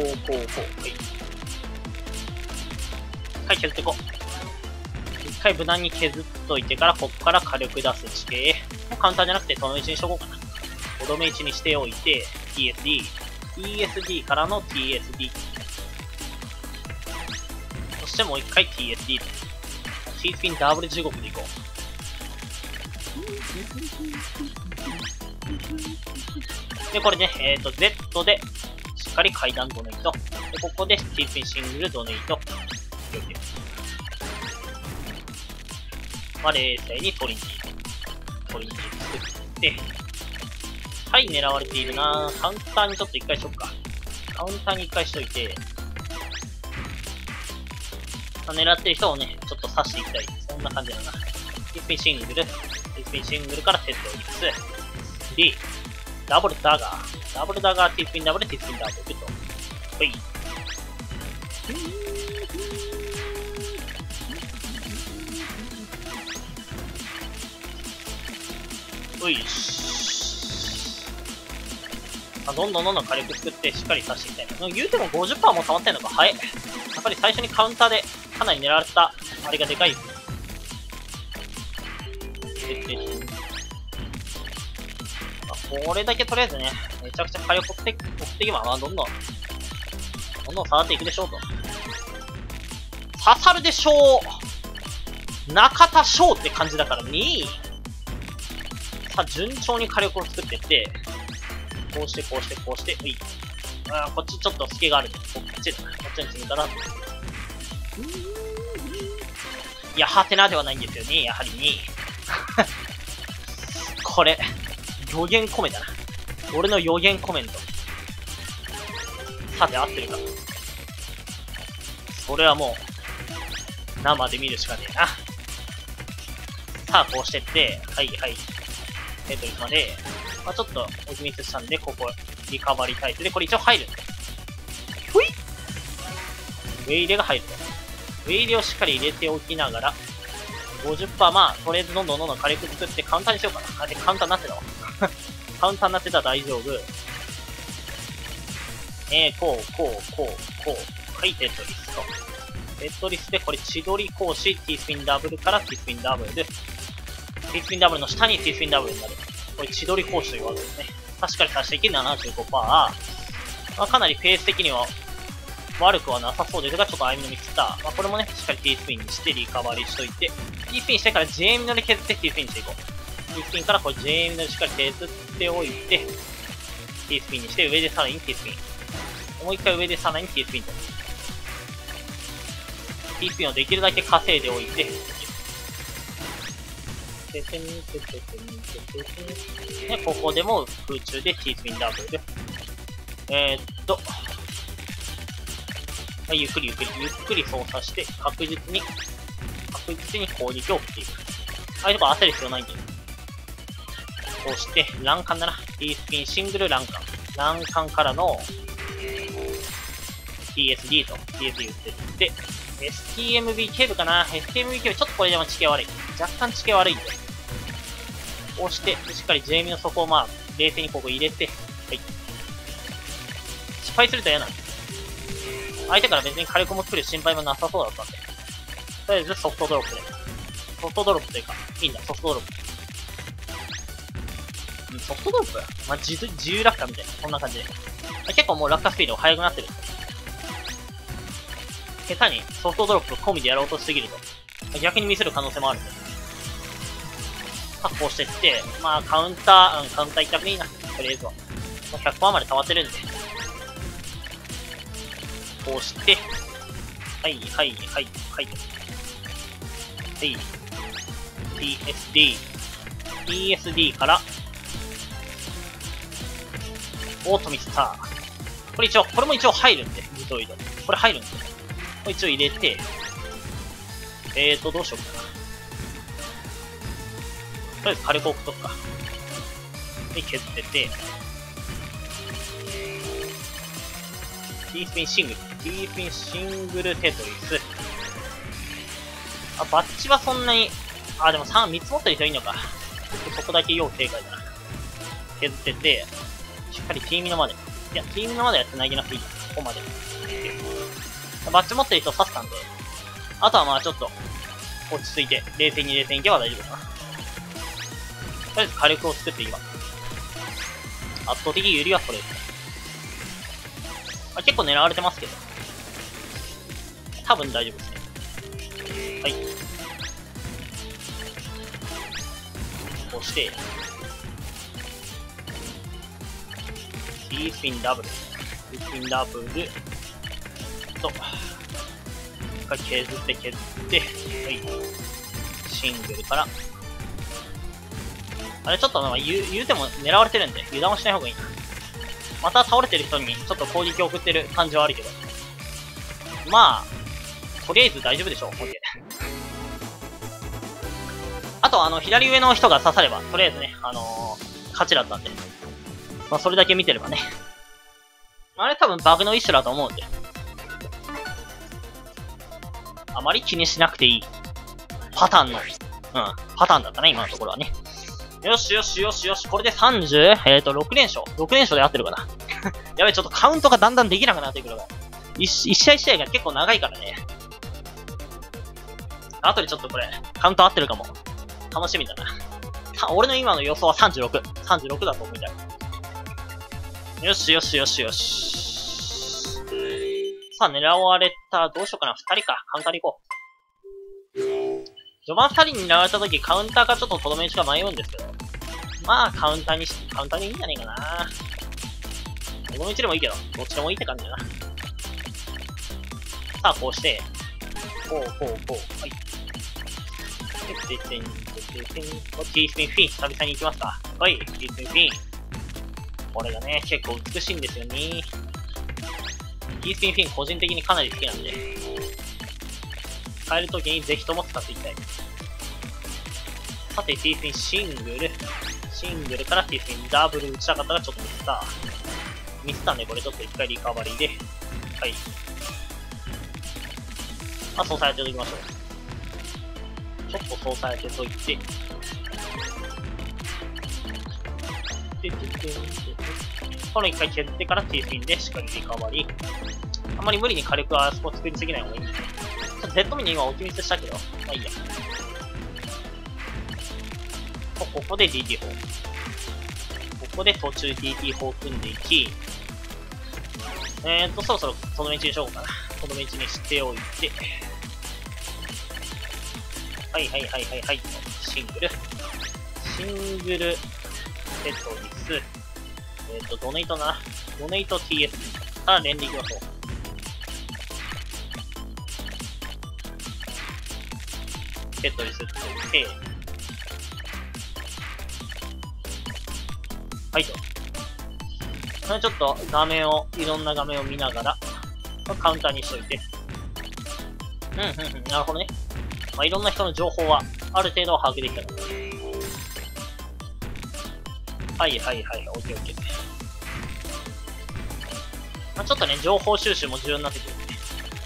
Speaker 1: はい、削っていこう。一回無難に削っといてから、こっから火力出す地形。もう簡単じゃなくて、その位置にしとこうかな。とどめ位置にしておいて、TSD からの TSD。そしてもう一回 TSD。T スピンダブル地獄でいこう。で、これね、Z で、しっかり階段ドネイト。で、ここで T スピンシングルドネイト。冷静にトリニティ作って、はい、狙われているな。カウンターにちょっと一回しとくか。カウンターに一回しといて、 狙ってる人をね、ちょっと刺していきたい。そんな感じだな。ティスピンシングル。ティスピンシングルからテッドリス。D。ダブルダガー。ダブルダガー、ティスピンダブル、ティスピンダブルと。ほい。ほいし。どんどん火力作ってしっかり刺していきたい。言うても 50% も溜まってんのか。早い。やっぱり最初にカウンターでかなり狙われた、あれがでかい。これだけとりあえずね、めちゃくちゃ火力追っていけば、どんどん下がっていくでしょうと。刺さるでしょう。中田翔って感じだからに、さあ、順調に火力を作っていって、こうして、こういい。こっちちょっと隙がある。こっちだな。こっちに進んだな。いや、はてなではないんですよね、やはりに。これ、予言コメだな。俺の予言コメント。さて、合ってるか。それはもう、生で見るしかねえな。さあ、こうしてって、はい。テトリスまで、ちょっと、置きミスしたんで、ここ、リカバリータイプで、これ一応入る。ほい！ウェイレが入ると。ウェイレをしっかり入れておきながら、50%、とりあえずどんどん火力作ってカウンターにしようかな。あ、で、カウンターになってたわ。カウンターになってたら大丈夫。こう。はい、テトリスと。テトリスで、これ、千鳥格子、ティースピンダブルからティースピンダブル。ティースピンダブルの下にティースピンダブルになる。これ、千鳥格子というわけですね。しっかり刺していき 75%。かなりペース的には悪くはなさそうですが、ちょっと歩みのミスった。これもね、しっかり T スピンにしてリカバリーしといて、T スピンしてから J ミノで削って T スピンにしていこう。T スピンからこれ J ミノでしっかり削っておいて、T スピンにして、上でさらに T スピン。もう一回上でさらに T スピンと。T スピンをできるだけ稼いでおいて、ね、ここでも空中で T スピンダブル。ゆっくり操作して、確実に攻撃を振っていく。ああいうとこ焦る必要ないんで。こうして、ランカンだな。T スピンシングルランカン。ランカンからの TSD と TSD 打ってって、STMB ケーブかな。STMB ケーブちょっとこれでも地形悪い。若干地形悪いんで。こうして、しっかり J ミの底を冷静にここ入れて、はい。失敗すると嫌なんです。相手から別に火力も作る心配もなさそうだったんで。とりあえずソフトドロップで。ソフトドロップというか、いいんだ、ソフトドロップ。ソフトドロップ自由落下みたいな、こんな感じで。結構もう落下スピードが速くなってる。下手にソフトドロップ込みでやろうとしすぎると、逆にミスる可能性もあるんで。こうしてって、カウンター一択でいいな。とりあえずは。もう 100% まで溜まってるんで。こうして、はい。TSD から、オートミスター。これも一応入るんで、自動移動。これ入るんで。これ一応入れて、どうしようかな。とりあえず火力置くとくか。で、削ってて、T スピンシングルテトリス。バッチはそんなに、でも3つ持ってる人いいのか。そこだけ要警戒だな。削ってて、しっかり T ミノまで。いや、T ミノまでは繋ぎなくていい。ここまで。バッチ持ってる人刺したんで、あとはちょっと、落ち着いて、冷静にいけば大丈夫かな。とりあえず火力を作っていきます。圧倒的有利はこれですね。結構狙われてますけど。多分大丈夫ですね。はい。こうして、T スピンダブル。T スピンダブル。と、一回削って、はい。シングルから。あれちょっと言うても狙われてるんで、油断はしない方がいいな。また倒れてる人にちょっと攻撃を送ってる感じはあるけど。 とりあえず大丈夫でしょう。OK。あと、左上の人が刺されば、とりあえずね、勝ちだったんで。まあ、それだけ見てればね。あれ多分バグの一種だと思うんで。あまり気にしなくていい。パターンの、パターンだったね、今のところはね。よしよしよしよし、これで30、6連勝。6連勝で合ってるかな。やべ、ちょっとカウントがだんだんできなくなってくるから。一試合一試合が結構長いからね。後でちょっとこれ、カウント合ってるかも。楽しみだな。俺の今の予想は36。36だと思いたい。よしよしよしよし。さあ、狙われた。どうしようかな。2人か。カウンターに行こう。序盤2人に狙われた時、カウンターかちょっととどめ打ちが迷うんですけど。まあ、カウンターでいいんじゃねえかな。とどめ打ちでもいいけど、どっちでもいいって感じだな。さあ、こうして、こう。はい。ティースピンフィン、久々に行きますか。はい、ティースピンフィン。これがね、結構美しいんですよね。ティースピンフィン個人的にかなり好きなんで、変えるときにぜひとも使っていきたい。さて、ティースピンシングルからティースピンダブル打ちたかったらちょっとミスったんで、これちょっと一回リカバリーで、はい。まあ、そうされておきましょう。ちょっとそうされておいて、この一回削ってからティースピンでしっかりリカバリー。あんまり無理に火力はあそこ作りすぎない方がいい。ちょっと Z ミに今置きミスしたけど、まあいいや。ここで DT4。ここで途中 DT4 組んでいき、そろそろとどめ打ちにしようかな。とどめ打ちにしておいて、はい。シングル、セットリス、ドネイトな。ドネイト TS から連でいきましょう。セットリスっておいて、はいと。ちょっといろんな画面を見ながら、カウンターにしといて。なるほどね。まあ、いろんな人の情報は、ある程度は把握できたから。はい、オッケー。まあ、ちょっとね、情報収集も重要になってくるんで。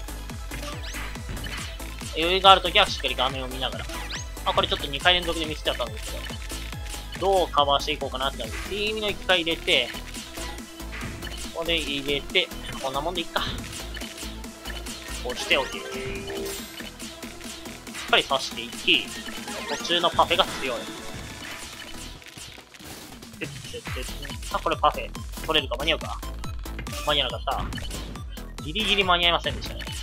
Speaker 1: 余裕があるときはしっかり画面を見ながら。まあ、これちょっと2回連続で見せちゃったんですけど、どうカバーしていこうかなって感じで、T の1回入れて、ここで入れて、こんなもんでいっか。こうしておき。しっかり刺していき、途中のパフェが強い。これパフェ、取れるか間に合うか。間に合わなかった。ギリギリ間に合いませんでしたね。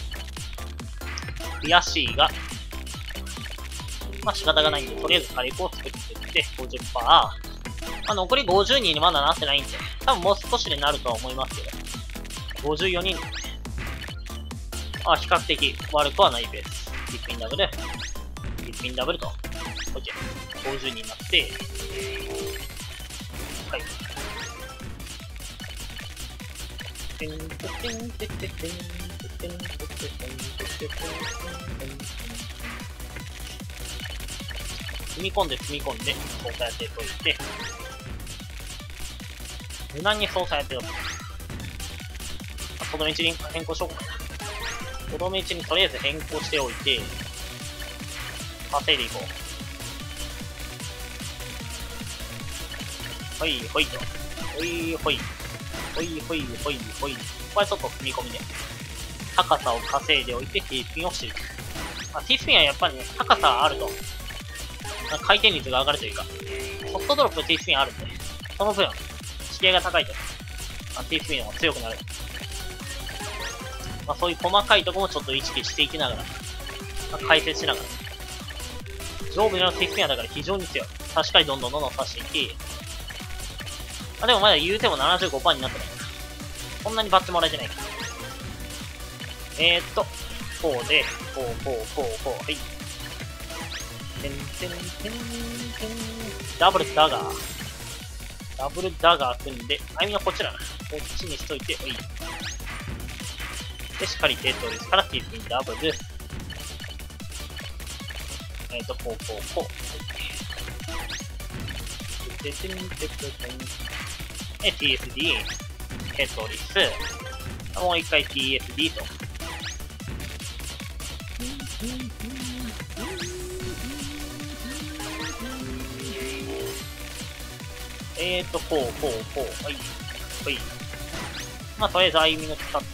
Speaker 1: 悔しいが、まあ仕方がないんで、とりあえず火力を作っていって、50%。まあ残り50人にまだなってないんで、多分もう少しでなるとは思いますけど、54人。まあ比較的悪くはないペース。リッピンダブルと、OK。50人になって、はい。積み込んで、操作やっておいて、無難に操作やっておいて、とどめ打ちに変更しようかな。とどめ打ちにとりあえず変更しておいて、稼いでいこう。ほいほいと。ほいほい。ほいほいほいほい。これちょっと踏み込みで。高さを稼いでおいて T スピンをしていく。まあ、T スピンはやっぱりね、高さあると、回転率が上がるというか、ソフトドロップ T スピンあるんで、その分、地形が高いと、T スピンの方が強くなる。まあ、そういう細かいところもちょっと意識していきながら、解説しながら。上部の T スピンはだから非常に強い。確かにどんどん刺していき、でもまだ言うても 75% になってないから。そんなにバッチもらえてないから。こうで、こう。はい。ダブルダガー組んで、あゆみはこっちだな。こっちにしといて、はい。 で、しっかりテトリスから T スピンダブル。こう。で、TSD、テトリス、もう一回 TSD と。こう。はい。まあ、とりあえずアイミング使って、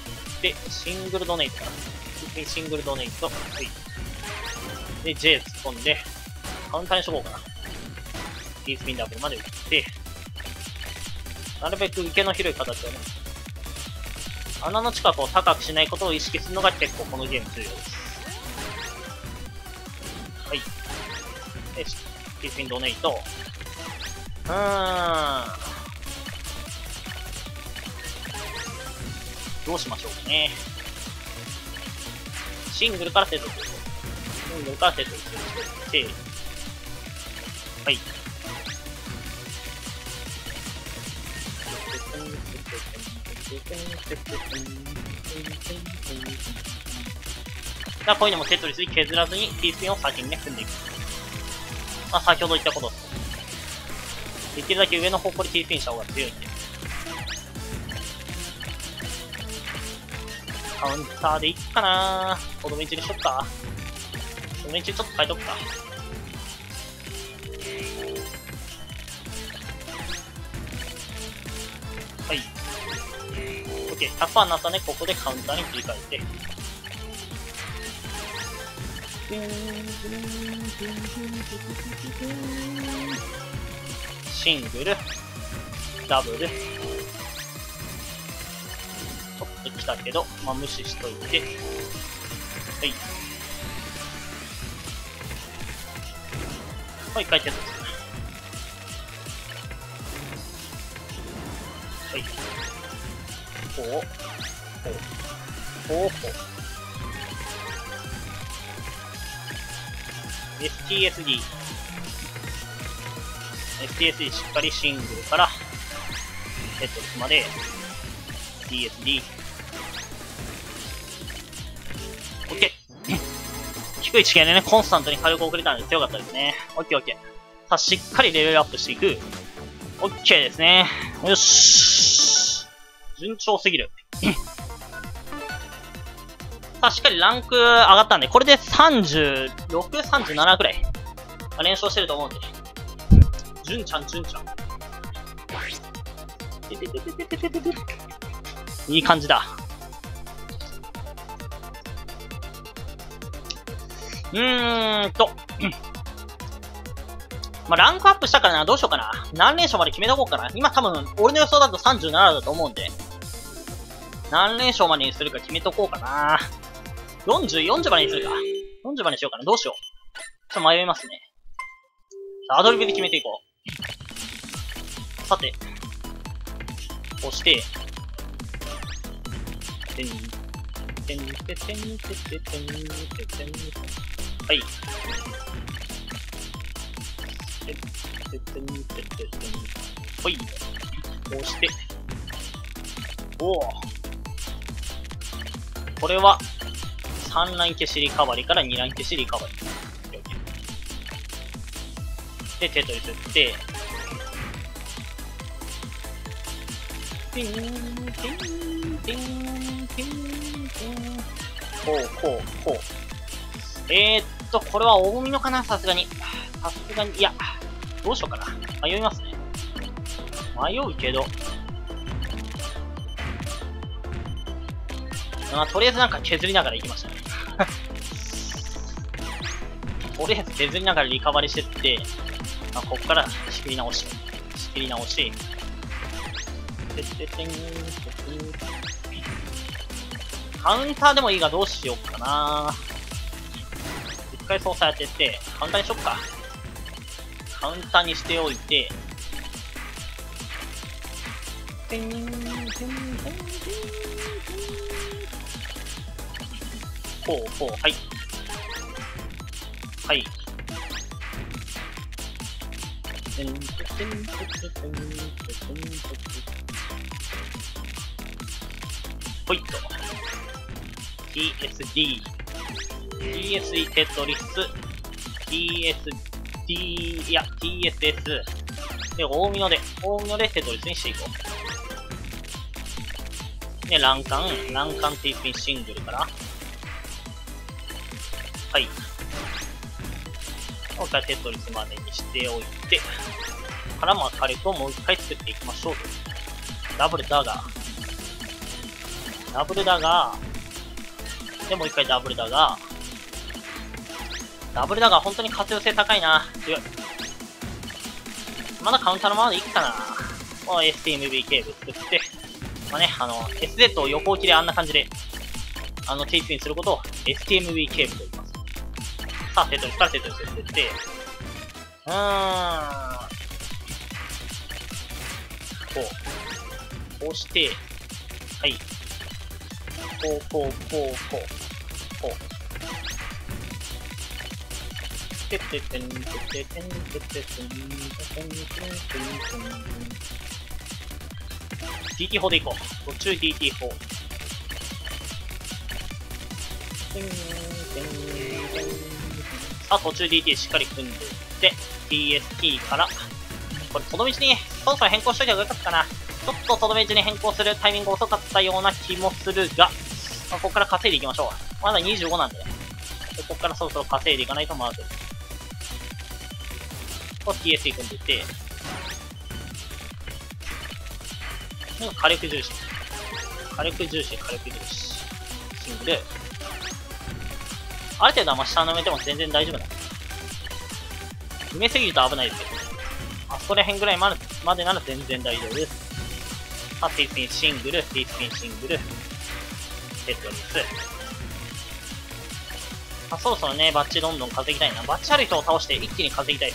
Speaker 1: シングルドネイトかな。シングルドネイト。はい。で、J 突っ込んで、カウンターにしとこうかな。T スピンダブルまで打って、なるべく受けの広い形をね、穴の近くを高くしないことを意識するのが結構このゲーム重要です。はい。で、T スピンドネイト。どうしましょうかね。シングルからテトリス。して、はい。こういうのもテトリスに削らずに T スピンを先にね、踏んでいく。まあ、先ほど言ったことです。できるだけ上の方向に T スピンした方が強いんで。カウンターでいっかなぁ。コドメンチにしよっか。コドメンチちょっと変えとくか。はい。OK。100% になったね。ここでカウンターに切り替えて。シングル、ダブル。ちょっと来たけど、まあ、無視しといて。はい。もう一回テトリス。はい。こう。STSD。STSD しっかりシングルからテトリスまで TSD。OK。低い地形でね、コンスタントに火力を送れたので強かったですね。OK。さあ、しっかりレベルアップしていく。OK ですね。よし。順調すぎる。さあ、しっかりランク上がったんで、これで36、37くらい。連勝してると思うんで。順ちゃん。いい感じだ。まあ、ランクアップしたからな、どうしようかな。何連勝まで決めとこうかな。今多分、俺の予想だと37だと思うんで。何連勝までにするか決めとこうかな。40までにするか。40までにしようかな。どうしよう。ちょっと迷いますね。さあ、アドリブで決めていこう。さて。押して。はい。ほい。押して。おお。これは、3ライン消しリカバリから2ライン消しリカバリ。で、テトリス打って、こう。これは大見のかなさすがに。いや、どうしようかな。迷いますね。迷うけど。まあ、とりあえずなんか削りながら行きましたね。とりあえず削りながらリカバリしてって、まあ、こっから仕切り直し。カウンターでもいいがどうしようかな。一回操作当てて、カウンターにしよっか。カウンターにしておいて、こう、はい。はい。ほいっと。 TSD、TSD テトリス、TSD、いや、TSS。で、大ミノでテトリスにしていこう。で、ランカン T スピンシングルから。はい。もう一回テトリスまでにしておいて、からまあ火力をもう一回作っていきましょうと。ダブルだが、でもう一回ダブルだが、本当に活用性高いな。強い。まだカウンターのままでいいかな。もう STMV ケーブル作って、まあね、SZ を横置きであんな感じで、T スピンすることを STMV ケーブルと言います。さあ、テトリスからテトリスを作って、こうして、はい。こう。DT4 でいこう。途中 DT4。さあ、途中 DT しっかり組んでいって、TST から、これ、とどめ地に、そろそろ変更しといた方がよかったかな。ちょっととどめ地に変更するタイミング遅かったような気もするが、ここから稼いでいきましょう。まだ25なんでね。ここからそろそろ稼いでいかないとまずい。こう TST 組んでいって、火力重視。シングル。ある程度はまあ下の埋めても全然大丈夫だ。埋めすぎると危ないですけど。あそこら辺ぐらいまでなら全然大丈夫です。さあ、T スピンシングル、テトリス。そろそろね、バッチどんどん稼ぎたいな。バッチある人を倒して一気に稼ぎたい。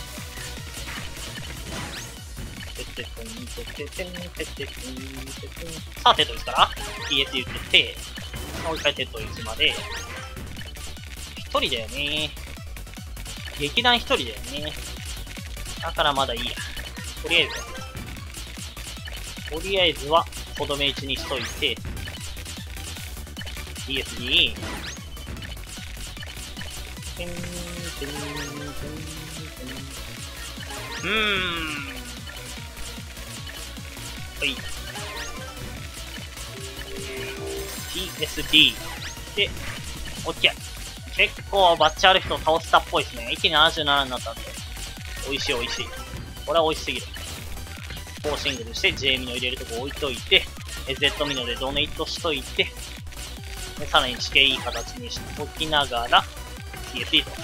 Speaker 1: さあ、テトリスから TS 言って、もう一回テトリスまで。一人だよね。劇団一人だよね。だからまだいいや。とりあえずは、とどめ打ちにしといて、TS に、はい。TSD で、OK。結構バッチある人を倒したっぽいですね。一気に77になったんで。美味しい。これは美味しすぎる。4シングルして J ミノ入れるとこ置いといて、Z ミノでドネイトしといて、でさらに地形いい形にしときながら、TSE と。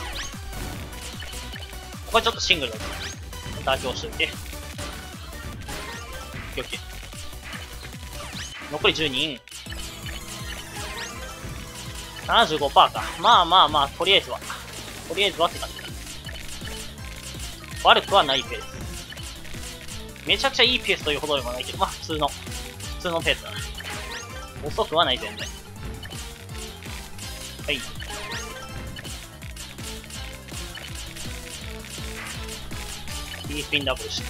Speaker 1: これちょっとシングルだと妥協しといて。OK。残り10人。75% か。まあ、とりあえずはって感じ。悪くはないペース。めちゃくちゃいいペースというほどでもないけど、まあ普通のペースだね。遅くはない全然。はい。T スピンダブルして、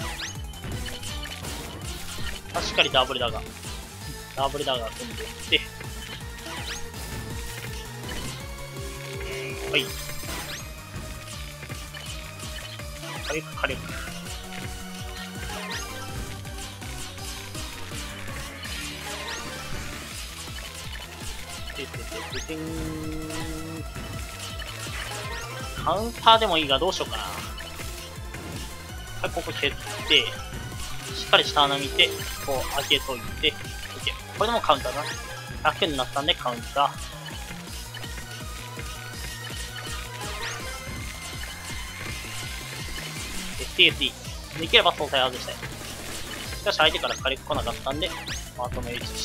Speaker 1: しっかりダブルダガー組んでいって、はい。火力。カウンターでもいいがどうしようかな。はい、ここ蹴って、しっかり下穴見て、こう開けといて、OK。これでもカウンターだ。100になったんでカウンター。TSD。できれば総裁外したい。しかし相手から火力来なかったんで、まとめ打ちして、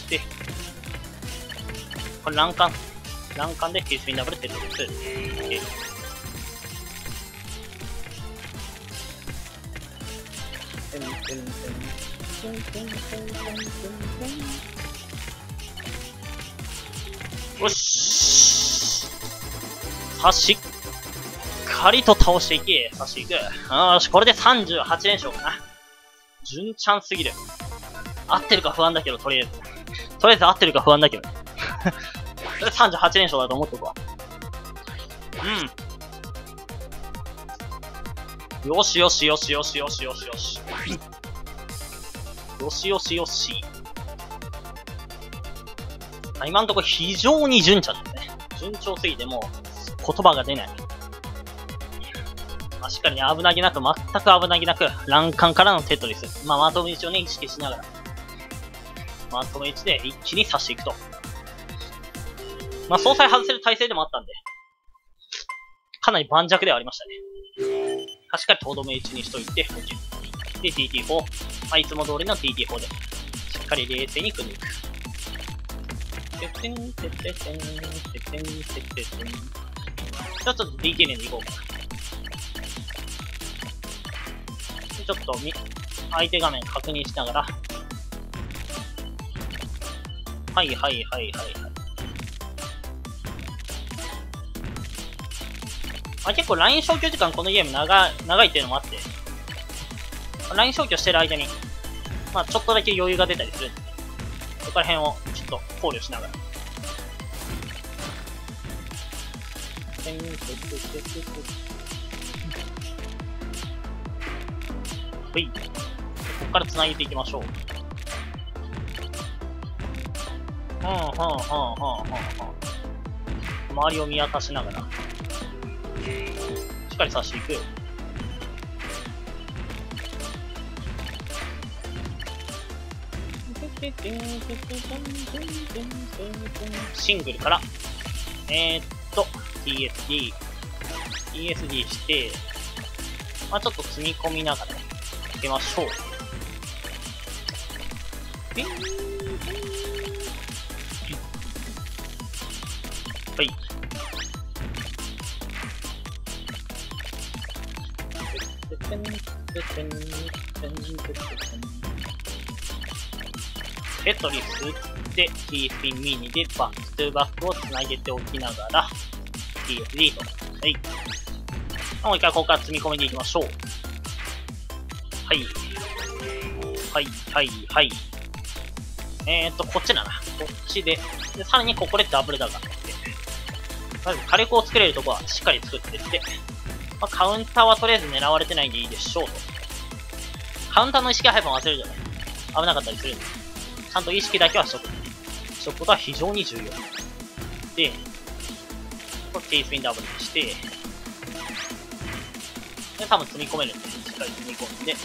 Speaker 1: これ欄干で T スピンダブルテトリス。OK。よし。さあ、しっかりと倒していけ。さしていく。よし、これで38連勝かな。順チャンすぎる。合ってるか不安だけど、とりあえず合ってるか不安だけど。 38連勝だと思っとくわ。うん。よしよしよしよしよしよしよし。よしよしよし。今のところ非常に順調ですね。順調すぎてもう言葉が出ない。しっかりね、危なげなく、全く危なげなく、欄干からのテトリス。まとめ打ちをね、意識しながら、まとめ打ちで一気に刺していくと。総裁外せる体勢でもあったんで、かなり盤石ではありましたね。しっかりとどめ打ちにしといて、で、TT4。いつも通りの TT4 で、しっかり冷静に組んでいく。ちょっと DT 連でいこうかな。ちょっと相手画面確認しながら。はいはいはいはいはい。結構ライン消去時間このゲーム長いっていうのもあって、ライン消去してる間に、ちょっとだけ余裕が出たりするんで、そこら辺をちょっと考慮しながら。はい。ここから繋げていきましょう。周りを見渡しながら、しっかり刺していく。シングルから、TSD して、ちょっと積み込みながら、いきましょう。はい。テトリスで T スピンミニでバックトゥバックをつなげておきながら TSD と。はい。もう一回ここから積み込みでいきましょう。はい。はい、はい、はい。こっちだな。こっちで。で、さらにここでダブルダガーって。まず火力を作れるとこはしっかり作ってって。カウンターはとりあえず狙われてないんでいいでしょうと。カウンターの意識配分忘れるじゃない。危なかったりするんで。ちゃんと意識だけはしとく。しとくことは非常に重要。で、これ T スピンダブルにして、で、多分積み込めるんで、しっかり積み込んで、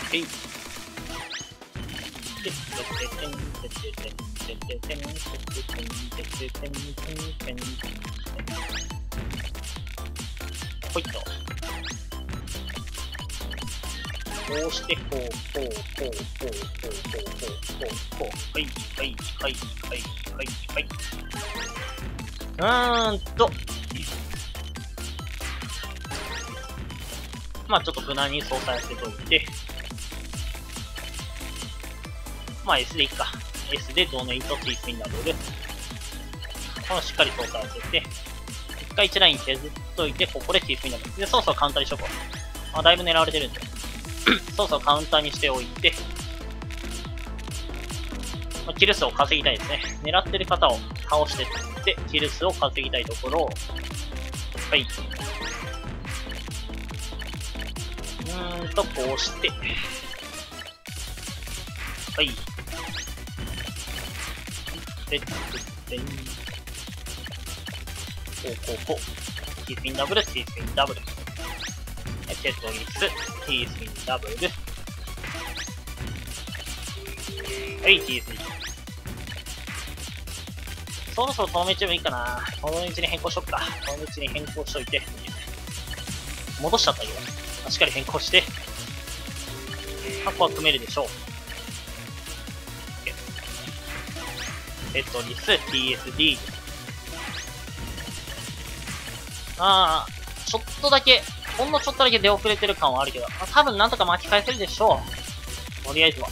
Speaker 1: ほいっと。こうして、こう。はい。ちょっと無難に操作しておいて、S でいいか。S でドネイと T スピンダブル。しっかり操作してて、一回1ライン削っといて、ここで T スピンダブル。で、そろそろカウンターにしとこう。だいぶ狙われてるんで。そろそろカウンターにしておいて、キル数を稼ぎたいですね。狙ってる方を倒してって、キル数を稼ぎたいところを、はい。こうして、はい。こう。T スピンダブル、T スピンダブル。テトリス、T スピンダブル。はい、T スピン。そろそろ透明チームいいかな。透明打ちに変更しとくか。透明打ちに変更しといて。戻しちゃったけど。しっかり変更して。ここは組めるでしょう。テトリス、TSD。ちょっとだけ、ほんのちょっとだけ出遅れてる感はあるけど、多分なんとか巻き返せるでしょう。とりあえずは。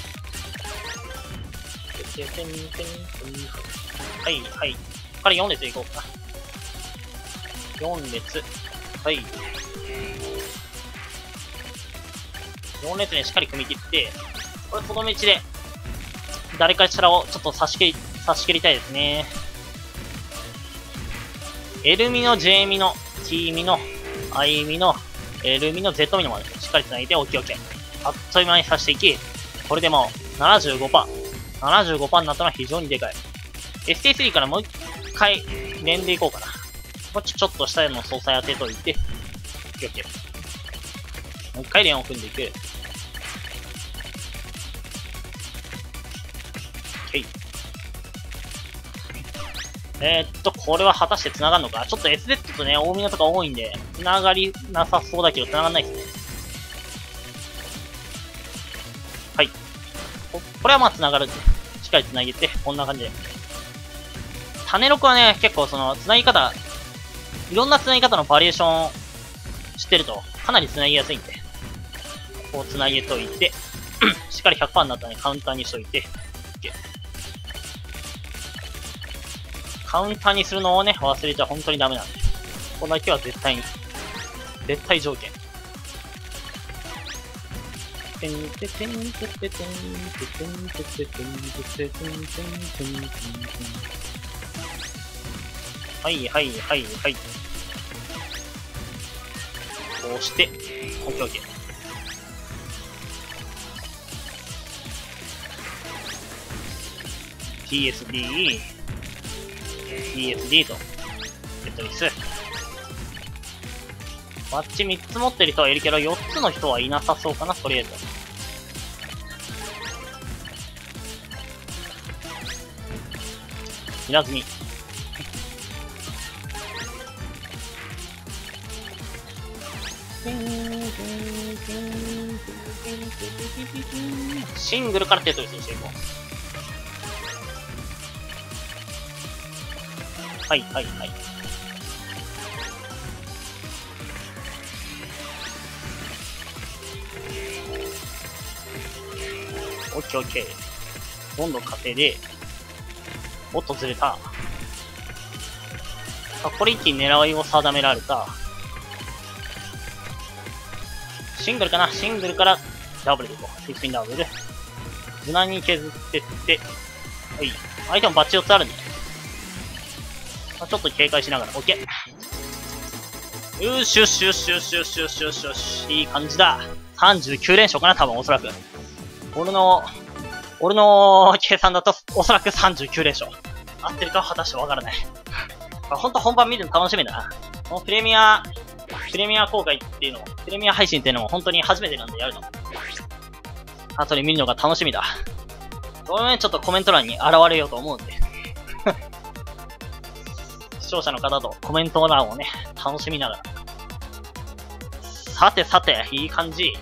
Speaker 1: はい。ここから4列いこうかな。4列。はい。4列にしっかり組み切って、これとどめ地で、誰かしらをちょっと差し切りたいですね。 L ミの J ミの T ミの I ミの L ミの Z ミのまでしっかり繋いで、OKOK。あっという間に刺していき、これでもう 75%。75% になったのは非常にでかい。ST3 からもう一回連でいこうかな。こっちちょっと下での操作当てといて、OKOK。もう一回連を組んでいく。OK。これは果たして繋がるのか。ちょっと SZ とね、大宮とか多いんで、繋がりなさそうだけど繋がんないですね。はい。これはまあ繋がるんで、しっかり繋げて、こんな感じで。種6はね、結構その、繋ぎ方、いろんな繋ぎ方のバリエーション知ってると、かなり繋ぎやすいんで、こう繋げといて、しっかり 100% になったらね、カウンターにしといて、OK。カウンターにするのをね、忘れちゃ本当にダメなんで。ここだけは絶対に。絶対条件。はいはいはいはい。こうして、OKOK。TSD と、テトリス。バッチ3つ持ってる人はいるけど、4つの人はいなさそうかな、とりあえず。平積み。シングルからテトリスにしていこう。はいはいはい。オッケーオッケー。どんどん稼いで、おっとずれた。これ一気に狙いを定められた。シングルかな、シングルからダブルでいこう。スピンダブル。無難に削ってって、はい。相手もバッチ4つあるんで。ちょっと警戒しながら、OK。よしよしよしよしよしよしよしよし。いい感じだ。39連勝かな、多分おそらく。俺の計算だと、おそらく39連勝。合ってるかは果たしてわからない。ほんと本番見るの楽しみだな。このプレミア公開っていうのも、プレミア配信っていうのも本当に初めてなんでやるの。後で見るのが楽しみだ。これね、ちょっとコメント欄に現れようと思うんで。視聴者の方とコメント欄をね、楽しみながら。さてさて、いい感じ。嫌な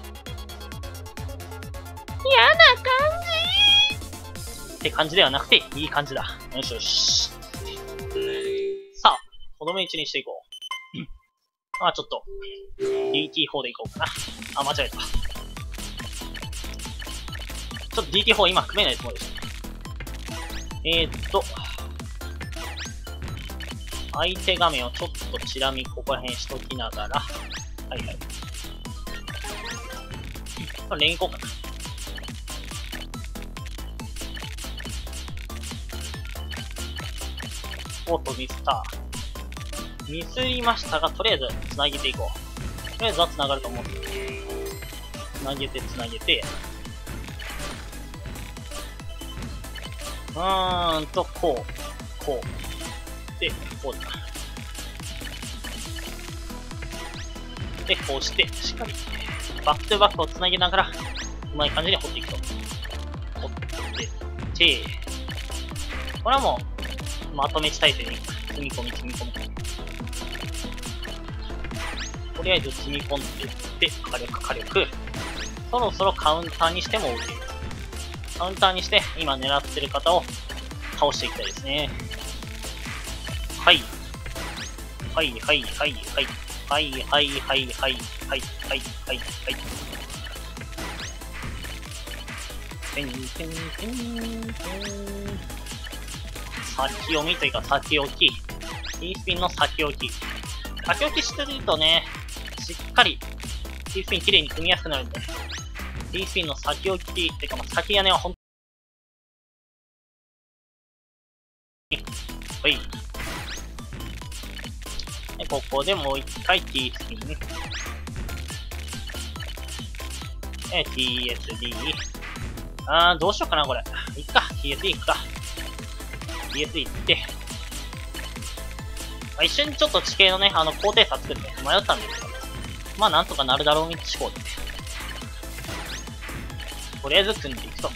Speaker 1: 感じって感じではなくて、いい感じだ。よしよし。さあ、とどめ1にしていこう。まあちょっと、DT4 でいこうかな。あ、間違えた。ちょっと DT4 今組めないつもりでした。相手画面をちょっとチラ見ここら辺しときながら、はいはい。これレイン行こうかな。おっと、ミスった。ミスりましたが、とりあえず繋げていこう。とりあえずは繋がると思うんです。繋げて、繋げて。こう。こう。で、こうだ。で、こうして、しっかり、バックトゥバックを繋げながら、うまい感じに掘っていくと。掘って、これはもう、まとめ地体制に、積み込み。とりあえず積み込んでいって、火力。そろそろカウンターにしても OK。カウンターにして、今狙ってる方を倒していきたいですね。はい。はい。先読みというか先置き。T スピンの先置き。先置きしてるとね、しっかり T スピン綺麗に組みやすくなるんで、T スピンの先置きっていうか、先屋根はほんとに、はい。 で、ここでもう一回 T スピン。TSD。どうしようかな、これ。いっか。TSD いくか。TSD いって。一瞬ちょっと地形のね、高低差作って迷ったんですけど、まあなんとかなるだろうに思考で。とりあえず組んでいくと。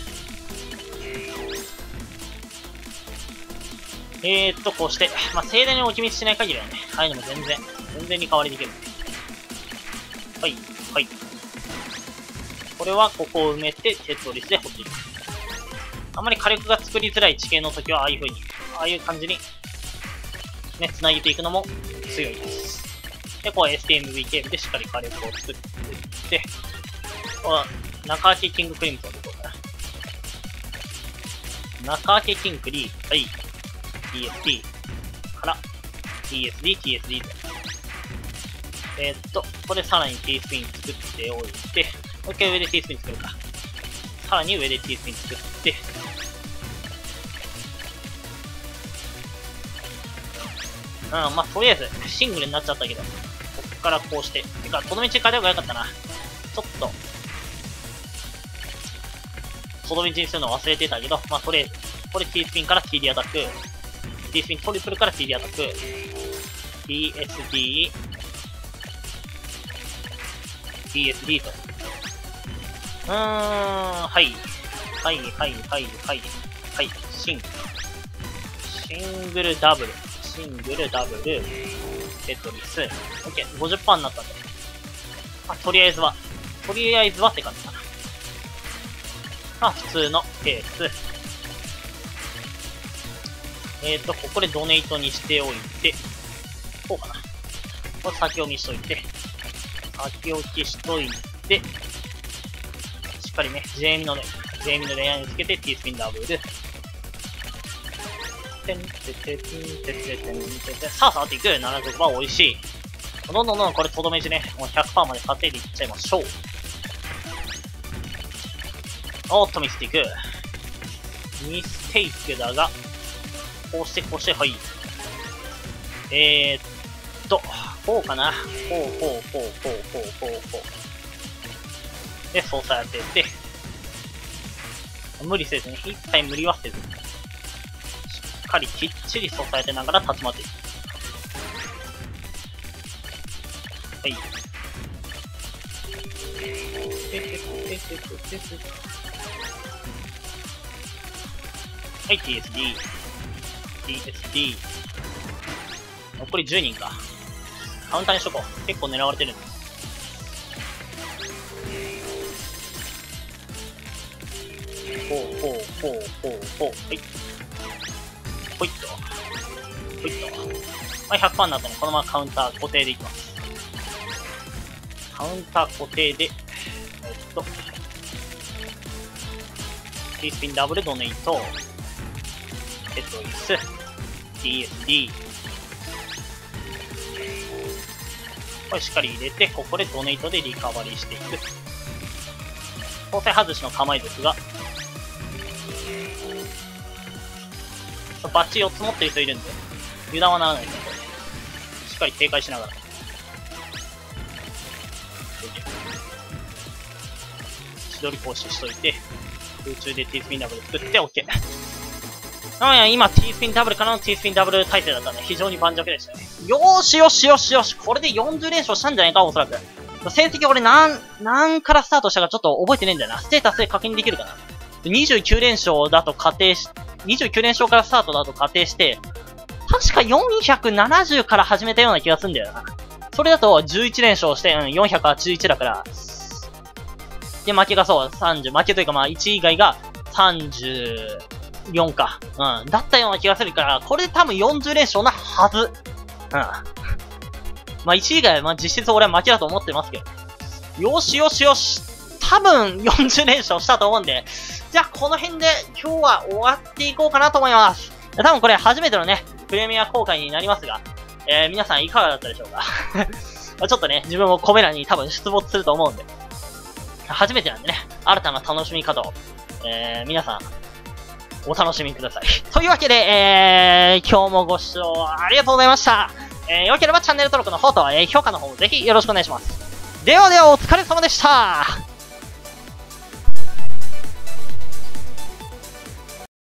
Speaker 1: こうして、まあ盛大に置き道しない限りはね、ああいうのも全然リカバリできる。はい、はい。これはここを埋めて、テトリスで掘っていく。あんまり火力が作りづらい地形の時は、ああいう風に、ああいう感じに、ね、繋げていくのも強いです。で、こう STMV ケーブルでしっかり火力を作っていって、こう中開けキングクリムゾンでどうかな。中開けキンクリー、はい、TSD から、TSD と。これさらに T スピン作っておいて、もう一回上で T スピン作るか。さらに上で T スピン作って、まあ、とりあえず、シングルになっちゃったけど、こっからこうして。てか、この道変えた方がよかったな。ちょっと、この道にするの忘れてたけど、まあ、とりあえず、これ T スピンから TD アタック、T スピントリプルから TD アタック、TSD、TSD と。はい。はい、シングルダブル。テトリス。OK。50% になったんで。まあ、とりあえずはって感じかな。まあ、普通のケース。ここでドネイトにしておいて、こうかな。これ先置きしといて、しっかりね、JMI のレイヤーにつけて T スピンダブル。さあ、触っていく。75%美味しい。どんどんこれとどめじね、もう 100% まで稼いでいっちゃいましょう。おっと、ミステイク。ミステイクだが、こうして、はい。こうかな。こう。で、操作当てて、無理せずに、一切無理はせずに。しっかりきっちり操作当てながら立ち回っていく。はい。はい、TSD。残り10人か。カウンターにしとこう。結構狙われてるんだ。ほう。はい。ほいっと。はい、100% になったので、このままカウンター固定でいきます。カウンター固定で、T スピンダブルドネイト、テトリス、TSD。これしっかり入れて、ここでドネイトでリカバリーしていく。当選外しの構えですが、バッチ4つ持ってる人いるんで、油断はならないですね、これ。しっかり警戒しながら。千鳥講師しといて、空中で T スピンダブル作って OK。今 T スピンダブルからの T スピンダブル体制だったんで、非常に盤石でしたね。よーし。これで40連勝したんじゃないか、おそらく。成績俺何からスタートしたかちょっと覚えてねえんだよな。ステータスで確認できるかな。29連勝だと仮定し、29連勝からスタートだと仮定して、確か470から始めたような気がするんだよな。それだと11連勝して、481だから、で、負けがそう、30、負けというかまあ1以外が34か。だったような気がするから、これで多分40連勝なはず。まあ1以外は実質俺は負けだと思ってますけど。よし。多分40連勝したと思うんで、じゃあこの辺で今日は終わっていこうかなと思います。多分これ初めてのね、プレミア公開になりますが、皆さんいかがだったでしょうかちょっとね、自分もコメ欄に多分出没すると思うんで、初めてなんでね、新たな楽しみ方を、皆さん、お楽しみください。というわけで、今日もご視聴ありがとうございました。 よければチャンネル登録の方と、評価の方もぜひよろしくお願いします。ではではお疲れ様でした。